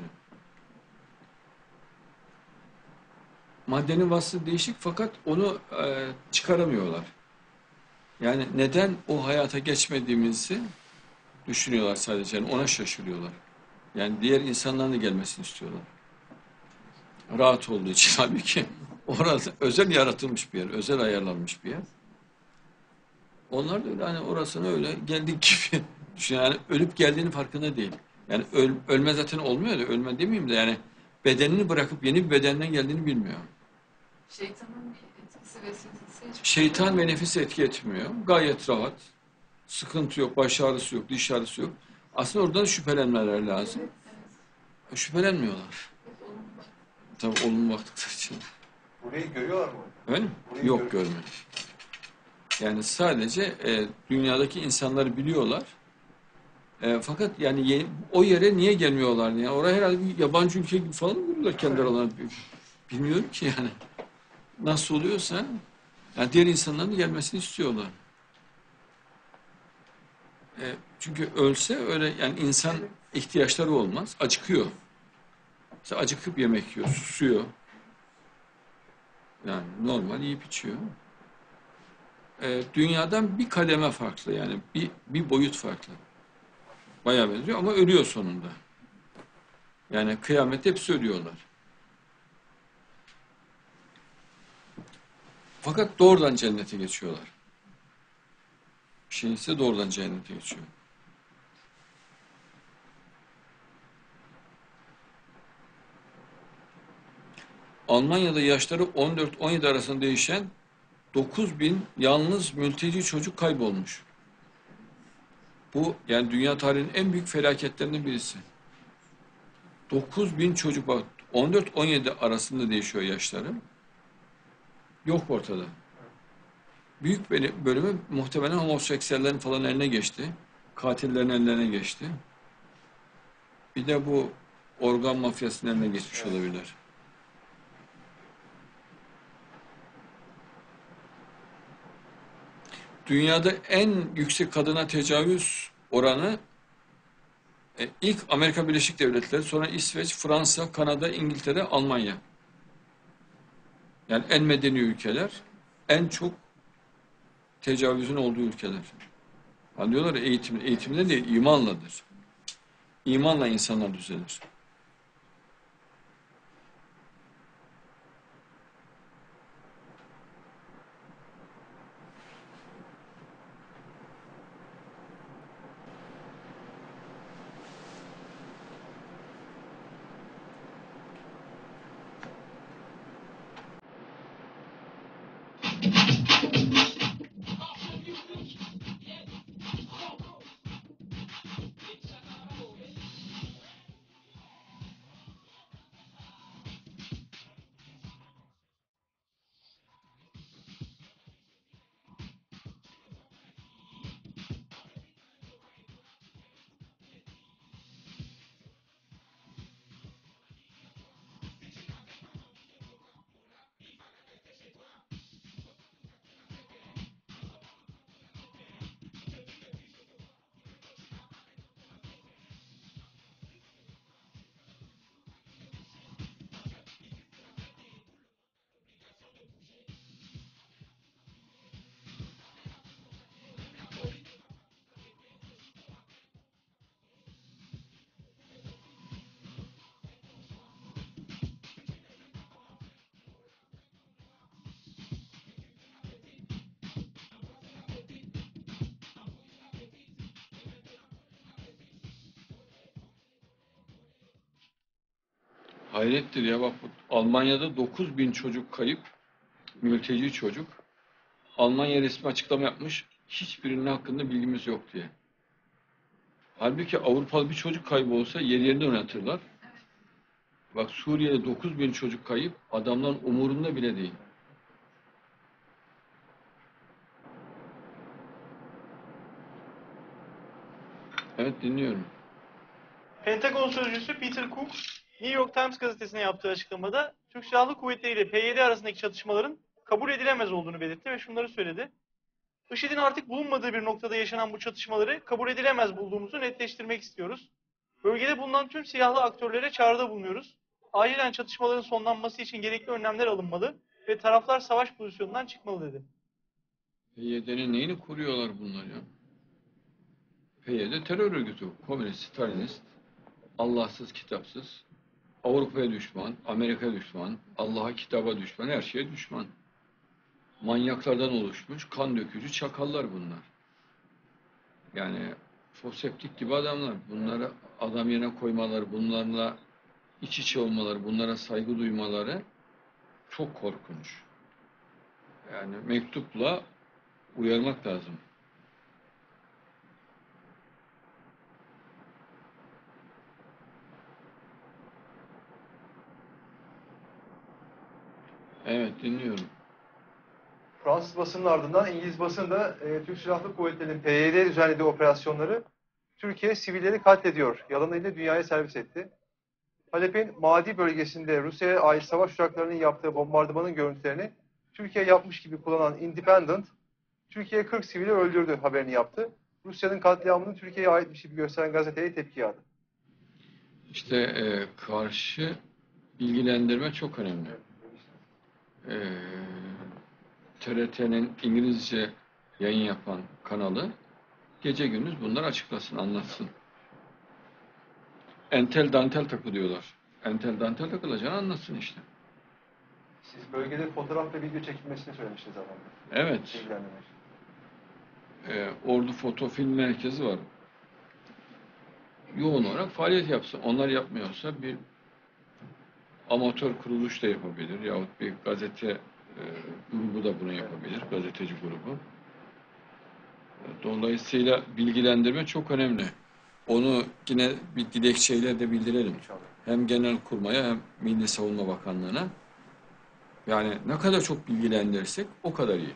Maddenin vasfı değişik fakat onu çıkaramıyorlar. Yani neden o hayata geçmediğimizi düşünüyorlar sadece. Yani ona şaşırıyorlar. Yani diğer insanların da gelmesini istiyorlar. Rahat olduğu için halbuki orası özel yaratılmış bir yer, özel ayarlanmış bir yer. Onlar da öyle hani orasına öyle geldik gibi düşünüyor. Yani ölüp geldiğinin farkında değil. Yani ölme zaten olmuyor da ölme demeyeyim de yani bedenini bırakıp yeni bir bedenden geldiğini bilmiyor. Şeytanın bir etkisi vesvesesi hiç... Şeytan ve nefis etki etmiyor. Gayet rahat. Sıkıntı yok, baş ağrısı yok, diş ağrısı yok. Aslında oradan şüphelenmeler lazım. Şüphelenmiyorlar. Tabii olumlu baktıkları için. Burayı görüyorlar mı? Öyle mi? Burayı Yok görmüyor. Yani sadece dünyadaki insanları biliyorlar. Fakat yani o yere niye gelmiyorlar? Yani oraya herhalde bir yabancı ülke gibi falan mı görüyorlar kendi aralarında? Bilmiyorum ki yani. Nasıl oluyorsa yani diğer insanların gelmesini istiyorlar. Çünkü ölse öyle yani insan ihtiyaçları olmaz. Acıkıyor. Mesela acıkıp yemek yiyor, susuyor. Yani normal yiyip içiyor. Dünyadan bir kademe farklı yani bir boyut farklı. Bayağı benziyor ama ölüyor sonunda. Yani kıyamette hepsi ölüyorlar. Fakat doğrudan cennete geçiyorlar. Şey ise doğrudan cennete geçiyor. Almanya'da yaşları 14-17 arasında değişen 9.000 yalnız mülteci çocuk kaybolmuş. Bu yani dünya tarihinin en büyük felaketlerinden birisi. 9.000 çocuk bak 14-17 arasında değişiyor yaşları. Yok ortada. Büyük bölümü muhtemelen homoseksüellerin falan eline geçti. Katillerin ellerine geçti. Bir de bu organ mafyasının eline geçmiş olabilir. Dünyada en yüksek kadına tecavüz oranı ilk Amerika Birleşik Devletleri, sonra İsveç, Fransa, Kanada, İngiltere, Almanya. Yani en medeni ülkeler, en çok tecavüzün olduğu ülkeler. Hani diyorlar ya eğitimle değil, imanladır. İmanla insanlar düzelir. Hayrettir ya, bak Almanya'da 9.000 çocuk kayıp, mülteci çocuk. Almanya resmi açıklama yapmış, hiçbirinin hakkında bilgimiz yok diye. Halbuki Avrupa'da bir çocuk kaybı olsa yerinde oynatırlar. Bak Suriye'de 9.000 çocuk kayıp, adamların umurunda bile değil. Evet, dinliyorum. Pentagon sözcüsü Peter Cook, New York Times gazetesine yaptığı açıklamada Türk Silahlı Kuvvetleri ile PYD arasındaki çatışmaların kabul edilemez olduğunu belirtti ve şunları söyledi. IŞİD'in artık bulunmadığı bir noktada yaşanan bu çatışmaları kabul edilemez bulduğumuzu netleştirmek istiyoruz. Bölgede bulunan tüm silahlı aktörlere çağrıda bulunuyoruz. Acilen çatışmaların sonlanması için gerekli önlemler alınmalı ve taraflar savaş pozisyonundan çıkmalı dedi. PYD'nin neyini kuruyorlar bunlar ya? PYD terör örgütü, komünist, stalinist, Allahsız, kitapsız, Avrupa'ya düşman, Amerika'ya düşman, Allah'a, kitaba düşman, her şeye düşman. Manyaklardan oluşmuş, kan dökücü çakallar bunlar. Yani foseptik gibi adamlar. Bunları adam yerine koymaları, bunlarla iç içe olmaları, bunlara saygı duymaları çok korkunç. Yani mektupla uyarmak lazım. Evet, dinliyorum. Fransız basının ardından İngiliz basını da Türk Silahlı Kuvvetleri'nin PYD düzenlediği operasyonları Türkiye sivilleri katlediyor yalanıyla dünyaya servis etti. Halep'in Madi bölgesinde Rusya'ya ait savaş uçaklarının yaptığı bombardımanın görüntülerini Türkiye yapmış gibi kullanan Independent, Türkiye 40 sivili öldürdü haberini yaptı. Rusya'nın katliamını Türkiye'ye aitmiş gibi gösteren gazeteye tepki yağdı. İşte karşı bilgilendirme çok önemli. TRT'nin İngilizce yayın yapan kanalı gece gündüz bunları açıklasın, anlatsın. Entel dantel takı diyorlar. Entel dantel takılacağını anlatsın işte. Siz bölgede fotoğraf ve video çekilmesini söylemiştiniz zaten. Evet. Ordu Foto Film Merkezi var. Yoğun olarak faaliyet yapsın. Onlar yapmıyorsa bir amatör kuruluş da yapabilir. Yahut bir gazete grubu da bunu yapabilir. Gazeteci grubu. Dolayısıyla bilgilendirme çok önemli. Onu yine bir dilekçeyle de bildirelim. Hem Genelkurmay'a hem Milli Savunma Bakanlığı'na. Yani ne kadar çok bilgilendirirsek o kadar iyi.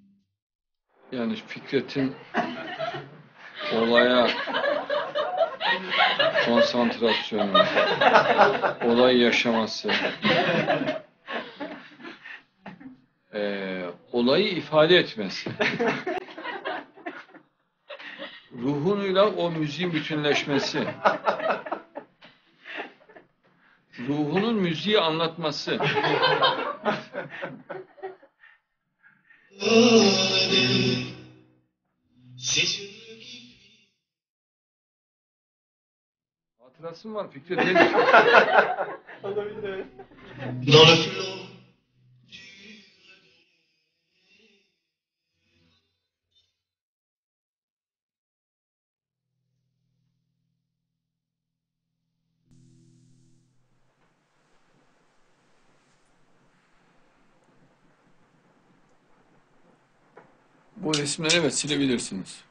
Yani Fikret'in olaya konsantrasyonu, olay yaşaması, olayı ifade etmesi, ruhunuyla o müziğin bütünleşmesi, ruhunun müziği anlatması. Hatırası mı var Fikret? Değil mi? Olabilir. Bu resimleri evet silebilirsiniz.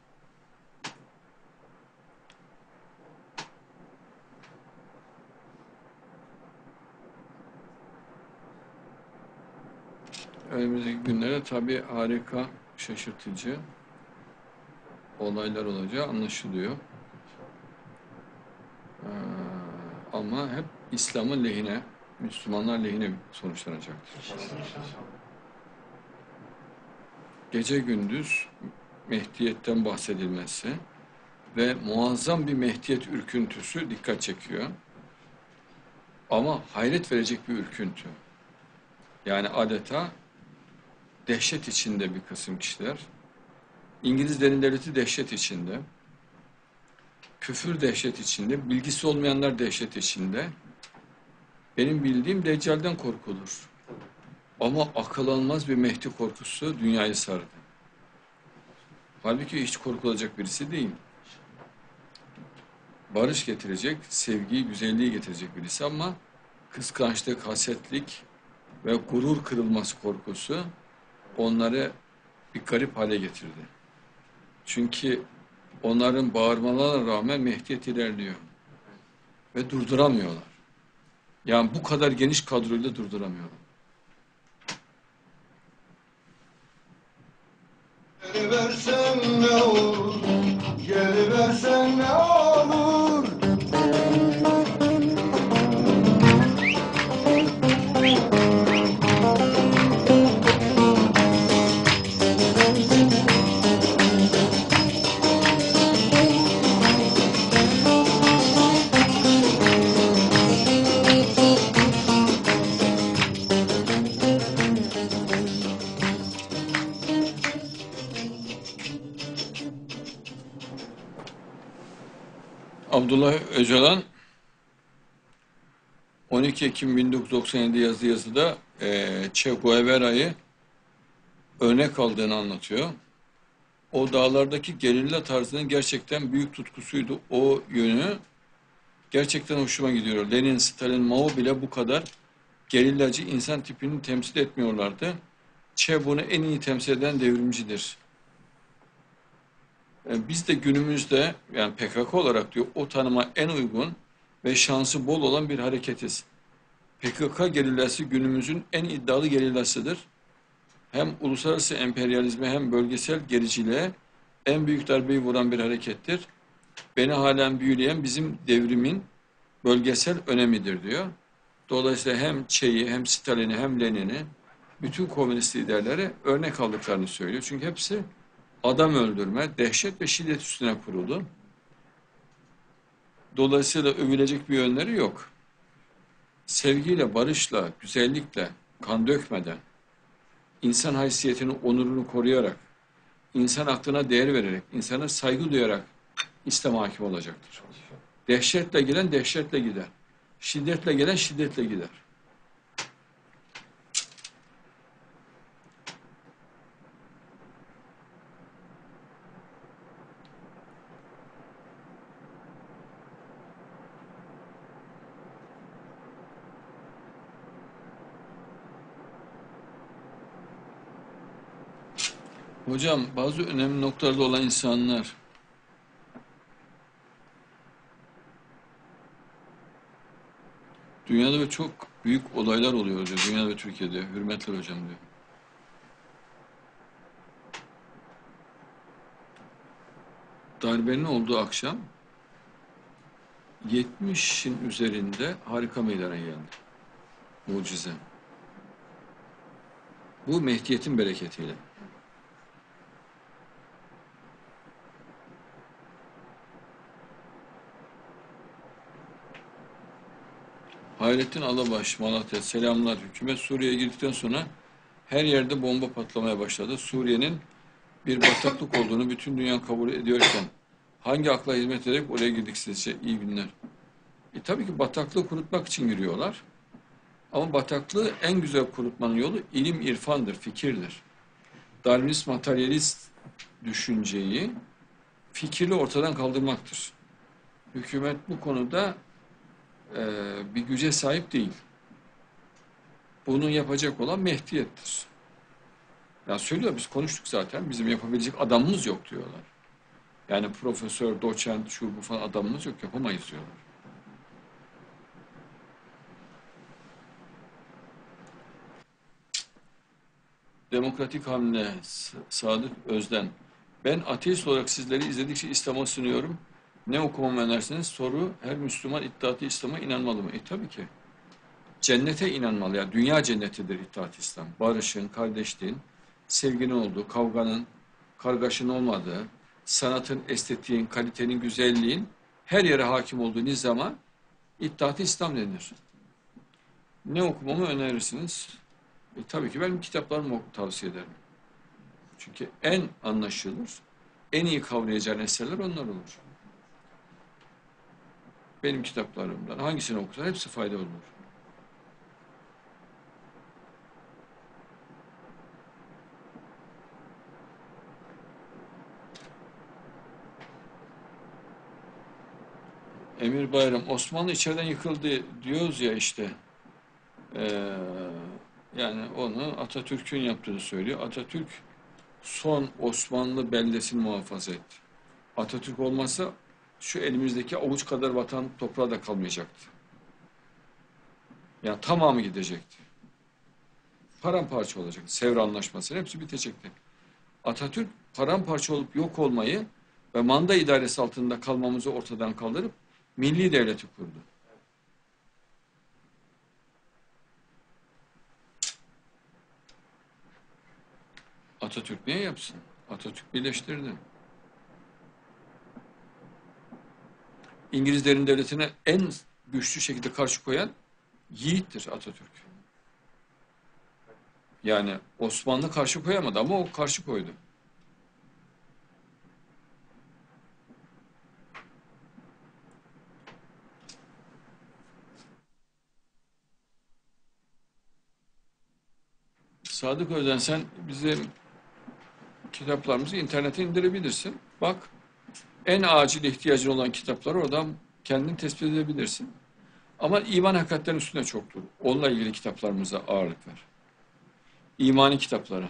Önümüzdeki günlere tabii harika, şaşırtıcı olaylar olacağı anlaşılıyor. Ama hep İslam'ın lehine, Müslümanlar lehine sonuçlanacaktır. Gece gündüz Mehdiyet'ten bahsedilmesi ve muazzam bir Mehdiyet ürküntüsü dikkat çekiyor. Ama hayret verecek bir ürküntü. Yani adeta dehşet içinde bir kısım kişiler. İngiliz derin devleti dehşet içinde. Küfür dehşet içinde. Bilgisi olmayanlar dehşet içinde. Benim bildiğim Deccal'den korkulur. Ama akıl almaz bir Mehdi korkusu dünyayı sardı. Halbuki hiç korkulacak birisi değil. Barış getirecek, sevgiyi, güzelliği getirecek birisi ama kıskançlık, hasetlik ve gurur kırılması korkusu onları bir garip hale getirdi. Çünkü onların bağırmalarına rağmen Mehdiyet ilerliyor. Ve durduramıyorlar. Yani bu kadar geniş kadroyla durduramıyorlar. Geliversen ne olur, geliversen ne olur. Abdullah Öcalan 12 Ekim 1997 yazdığı yazıda Che Guevara'yı örnek aldığını anlatıyor. O dağlardaki gerilla tarzının gerçekten büyük tutkusuydu. O yönü gerçekten hoşuma gidiyor. Lenin, Stalin, Mao bile bu kadar gerillacı insan tipini temsil etmiyorlardı. Che bunu en iyi temsil eden devrimcidir. Biz de günümüzde yani PKK olarak diyor o tanıma en uygun ve şansı bol olan bir hareketiz. PKK gerillası günümüzün en iddialı gerillasıdır. Hem uluslararası emperyalizme hem bölgesel gericiliğe en büyük darbeyi vuran bir harekettir. Beni halen büyüleyen bizim devrimin bölgesel önemidir diyor. Dolayısıyla hem Che'yi hem Stalin'i hem Lenin'i bütün komünist liderlere örnek aldıklarını söylüyor. Çünkü hepsi adam öldürme, dehşet ve şiddet üstüne kuruldu. Dolayısıyla övülecek bir yönleri yok. Sevgiyle, barışla, güzellikle, kan dökmeden, insan haysiyetini, onurunu koruyarak, insan aklına değer vererek, insana saygı duyarak İslam hakim olacaktır. Dehşetle gelen dehşetle gider. Şiddetle gelen şiddetle gider. Hocam bazı önemli noktalarda olan insanlar dünyada ve çok büyük olaylar oluyor diyor. Dünyada ve Türkiye'de. Hürmetler hocam diyor. Darbenin olduğu akşam 70'in üzerinde harika meydana geldi. Mucize. Bu Mehdiyet'in bereketiyle. Hayrettin Alabaş, Malatya, selamlar. Hükümet Suriye'ye girdikten sonra her yerde bomba patlamaya başladı. Suriye'nin bir bataklık olduğunu bütün dünya kabul ediyorken hangi akla hizmet ederek oraya girdik sizce? İyi günler. Tabii ki bataklığı kurutmak için giriyorlar. Ama bataklığı en güzel kurutmanın yolu ilim, irfandır, fikirdir. Darwinist, materyalist düşünceyi fikirle ortadan kaldırmaktır. Hükümet bu konuda bir güce sahip değil. Bunu yapacak olan Mehdiyet'tir. Ya söylüyor, biz konuştuk zaten. Bizim yapabilecek adamımız yok diyorlar. Yani profesör, doçent, şu bu falan adamımız yok, yapamayız diyorlar. Demokratik hamle, Sadık Özden. Ben ateist olarak sizleri izledikçe İslam'a sunuyorum. Ne okumamı önersiniz? Soru, her Müslüman İttihat-ı İslam'a inanmalı mı? Tabii ki. Cennete inanmalı. Yani dünya cennetidir İttihat-ı İslam. Barışın, kardeşliğin, sevginin olduğu, kavganın, kargaşın olmadığı, sanatın, estetiğin, kalitenin, güzelliğin her yere hakim olduğu nizama İttihat-ı İslam denir. Ne okumamı önerirsiniz? Tabii ki benim kitaplarımı tavsiye ederim. Çünkü en anlaşılır, en iyi kavrayacağın eserler onlar olur. Benim kitaplarımdan hangisini okursan hepsi faydalı olur. Emir Bayram, Osmanlı içeriden yıkıldı diyoruz ya işte. Yani onu Atatürk'ün yaptığını söylüyor. Atatürk son Osmanlı beldesini muhafaza etti. Atatürk olmazsa şu elimizdeki avuç kadar vatan toprağı da kalmayacaktı. Yani tamamı gidecekti. Paramparça olacaktı. Sevr Anlaşması hepsi bitecekti. Atatürk paramparça olup yok olmayı ve manda idaresi altında kalmamızı ortadan kaldırıp milli devleti kurdu. Atatürk niye yapsın? Atatürk birleştirdi. İngilizlerin devletine en güçlü şekilde karşı koyan yiğittir Atatürk. Yani Osmanlı karşı koyamadı ama o karşı koydu. Sadık Özen, sen bizim kitaplarımızı internete indirebilirsin. Bak, en acil ihtiyacın olan kitapları oradan kendin tespit edebilirsin. Ama iman hakikatlerinin üstüne çok dur. Onunla ilgili kitaplarımıza ağırlık ver. İmani kitaplara.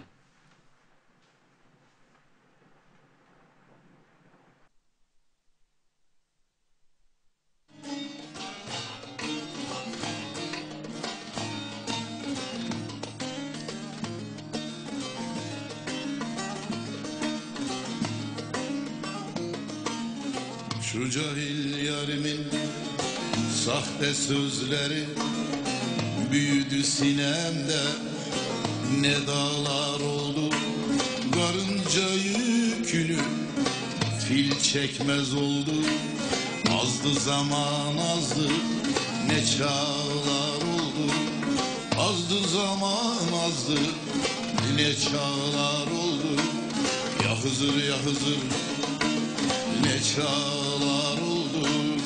Şu cahil yarimin sahte sözleri büyüdü sinemde, ne dağlar oldu karınca yükünü fil çekmez oldu. Azdı zaman azdı, ne çağlar oldu. Azdı zaman azdı, ne çağlar oldu. Ya Hızır ya Hızır, ne çağlar oldu.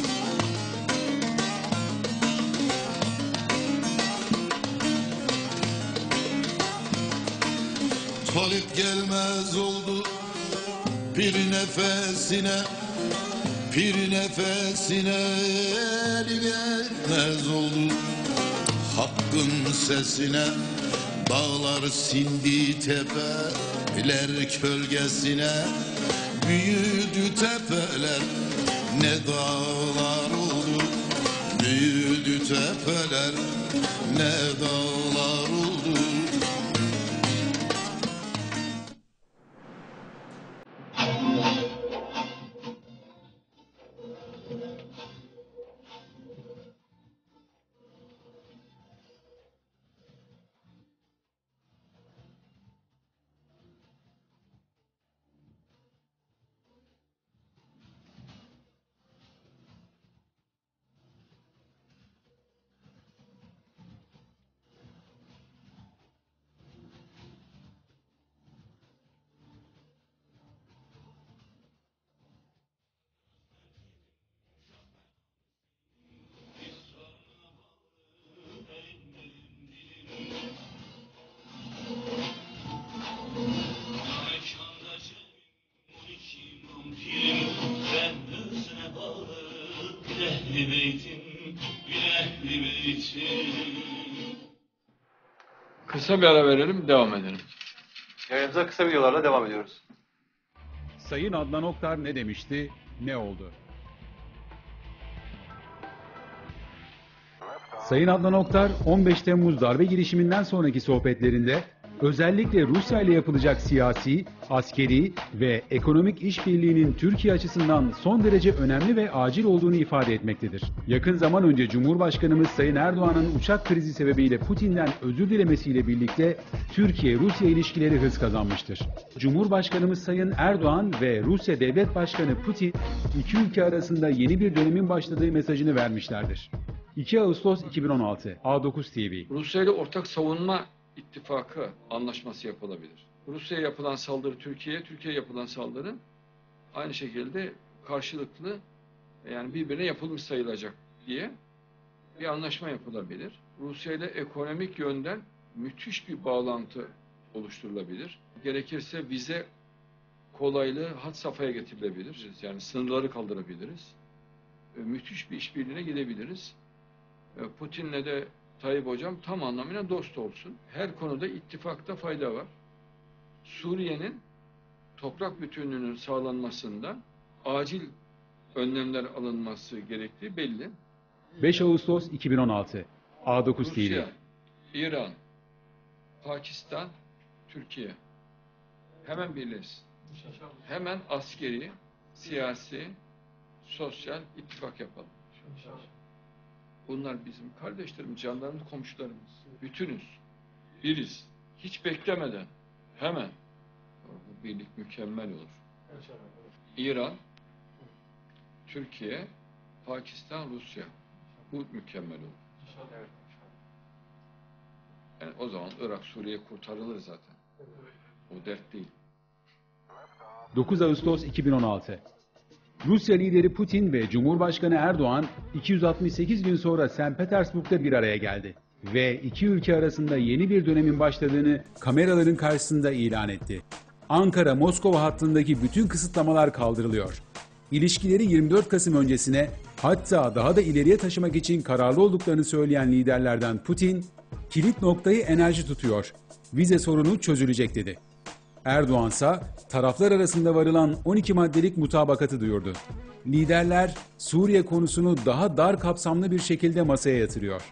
Talip gelmez oldu bir nefesine, bir nefesine eli gelmez oldu. Hakkın sesine dağlar sindi, tepeler kölgesine büyüdü tepeler, ne dağlar oldu. Büyüdü tepeler, ne dağlar oldu. Kısa bir ara verelim, devam edelim. Yayınımıza kısa videolarla devam ediyoruz. Sayın Adnan Oktar ne demişti, ne oldu? Sayın Adnan Oktar, 15 Temmuz darbe girişiminden sonraki sohbetlerinde özellikle Rusya ile yapılacak siyasi, askeri ve ekonomik işbirliğinin Türkiye açısından son derece önemli ve acil olduğunu ifade etmektedir. Yakın zaman önce Cumhurbaşkanımız Sayın Erdoğan'ın uçak krizi sebebiyle Putin'den özür dilemesiyle birlikte Türkiye-Rusya ilişkileri hız kazanmıştır. Cumhurbaşkanımız Sayın Erdoğan ve Rusya Devlet Başkanı Putin, iki ülke arasında yeni bir dönemin başladığı mesajını vermişlerdir. 2 Ağustos 2016, A9 TV. Rusya ile ortak savunma ittifakı anlaşması yapılabilir. Rusya'ya yapılan saldırı Türkiye'ye, Türkiye'ye yapılan saldırı aynı şekilde karşılıklı, yani birbirine yapılmış sayılacak diye bir anlaşma yapılabilir. Rusya ile ekonomik yönden müthiş bir bağlantı oluşturulabilir. Gerekirse vize kolaylığı had safhaya getirilebilir. Yani sınırları kaldırabiliriz. Müthiş bir işbirliğine gidebiliriz. Putin'le de Tayyip Hocam tam anlamıyla dost olsun. Her konuda ittifakta fayda var. Suriye'nin toprak bütünlüğünün sağlanmasında acil önlemler alınması gerektiği belli. 5 Ağustos 2016, A9 TV. Rusya, İran, Pakistan, Türkiye. Hemen birleşsin. Hemen askeri, siyasi, sosyal ittifak yapalım. Bunlar bizim kardeşlerimiz, canlarımız, komşularımız. Bütünüz. Biriz. Hiç beklemeden. Hemen. Bu birlik mükemmel olur. İran, Türkiye, Pakistan, Rusya. Bu mükemmel olur. Yani o zaman Irak, Suriye kurtarılır zaten. O dert değil. 9 Ağustos 2016. Rusya lideri Putin ve Cumhurbaşkanı Erdoğan 268 gün sonra St. Petersburg'da bir araya geldi ve iki ülke arasında yeni bir dönemin başladığını kameraların karşısında ilan etti. Ankara-Moskova hattındaki bütün kısıtlamalar kaldırılıyor. İlişkileri 24 Kasım öncesine, hatta daha da ileriye taşımak için kararlı olduklarını söyleyen liderlerden Putin, kilit noktayı enerji tutuyor, vize sorunu çözülecek dedi. Erdoğan ise taraflar arasında varılan 12 maddelik mutabakatı duyurdu. Liderler Suriye konusunu daha dar kapsamlı bir şekilde masaya yatırıyor.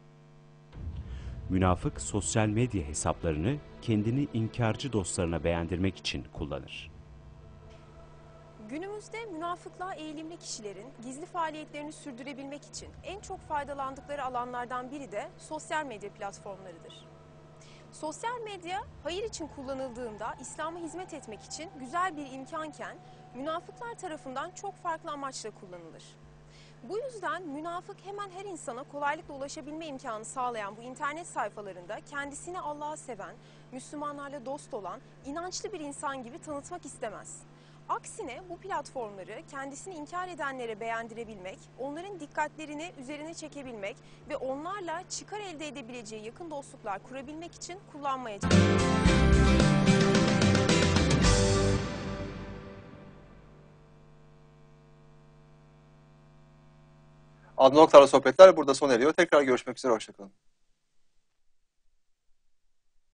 Münafık sosyal medya hesaplarını kendini inkarcı dostlarına beğendirmek için kullanır. Günümüzde münafıklığa eğilimli kişilerin gizli faaliyetlerini sürdürebilmek için en çok faydalandıkları alanlardan biri de sosyal medya platformlarıdır. Sosyal medya hayır için kullanıldığında İslam'a hizmet etmek için güzel bir imkanken münafıklar tarafından çok farklı amaçla kullanılır. Bu yüzden münafık hemen her insana kolaylıkla ulaşabilme imkanı sağlayan bu internet sayfalarında kendisini Allah'a seven, Müslümanlarla dost olan, inançlı bir insan gibi tanıtmak istemez. Aksine bu platformları kendisini inkar edenlere beğendirebilmek, onların dikkatlerini üzerine çekebilmek ve onlarla çıkar elde edebileceği yakın dostluklar kurabilmek için kullanmaya çalışıyor. Adnan Oktar'la sohbetler burada sona eriyor. Tekrar görüşmek üzere, hoşçakalın.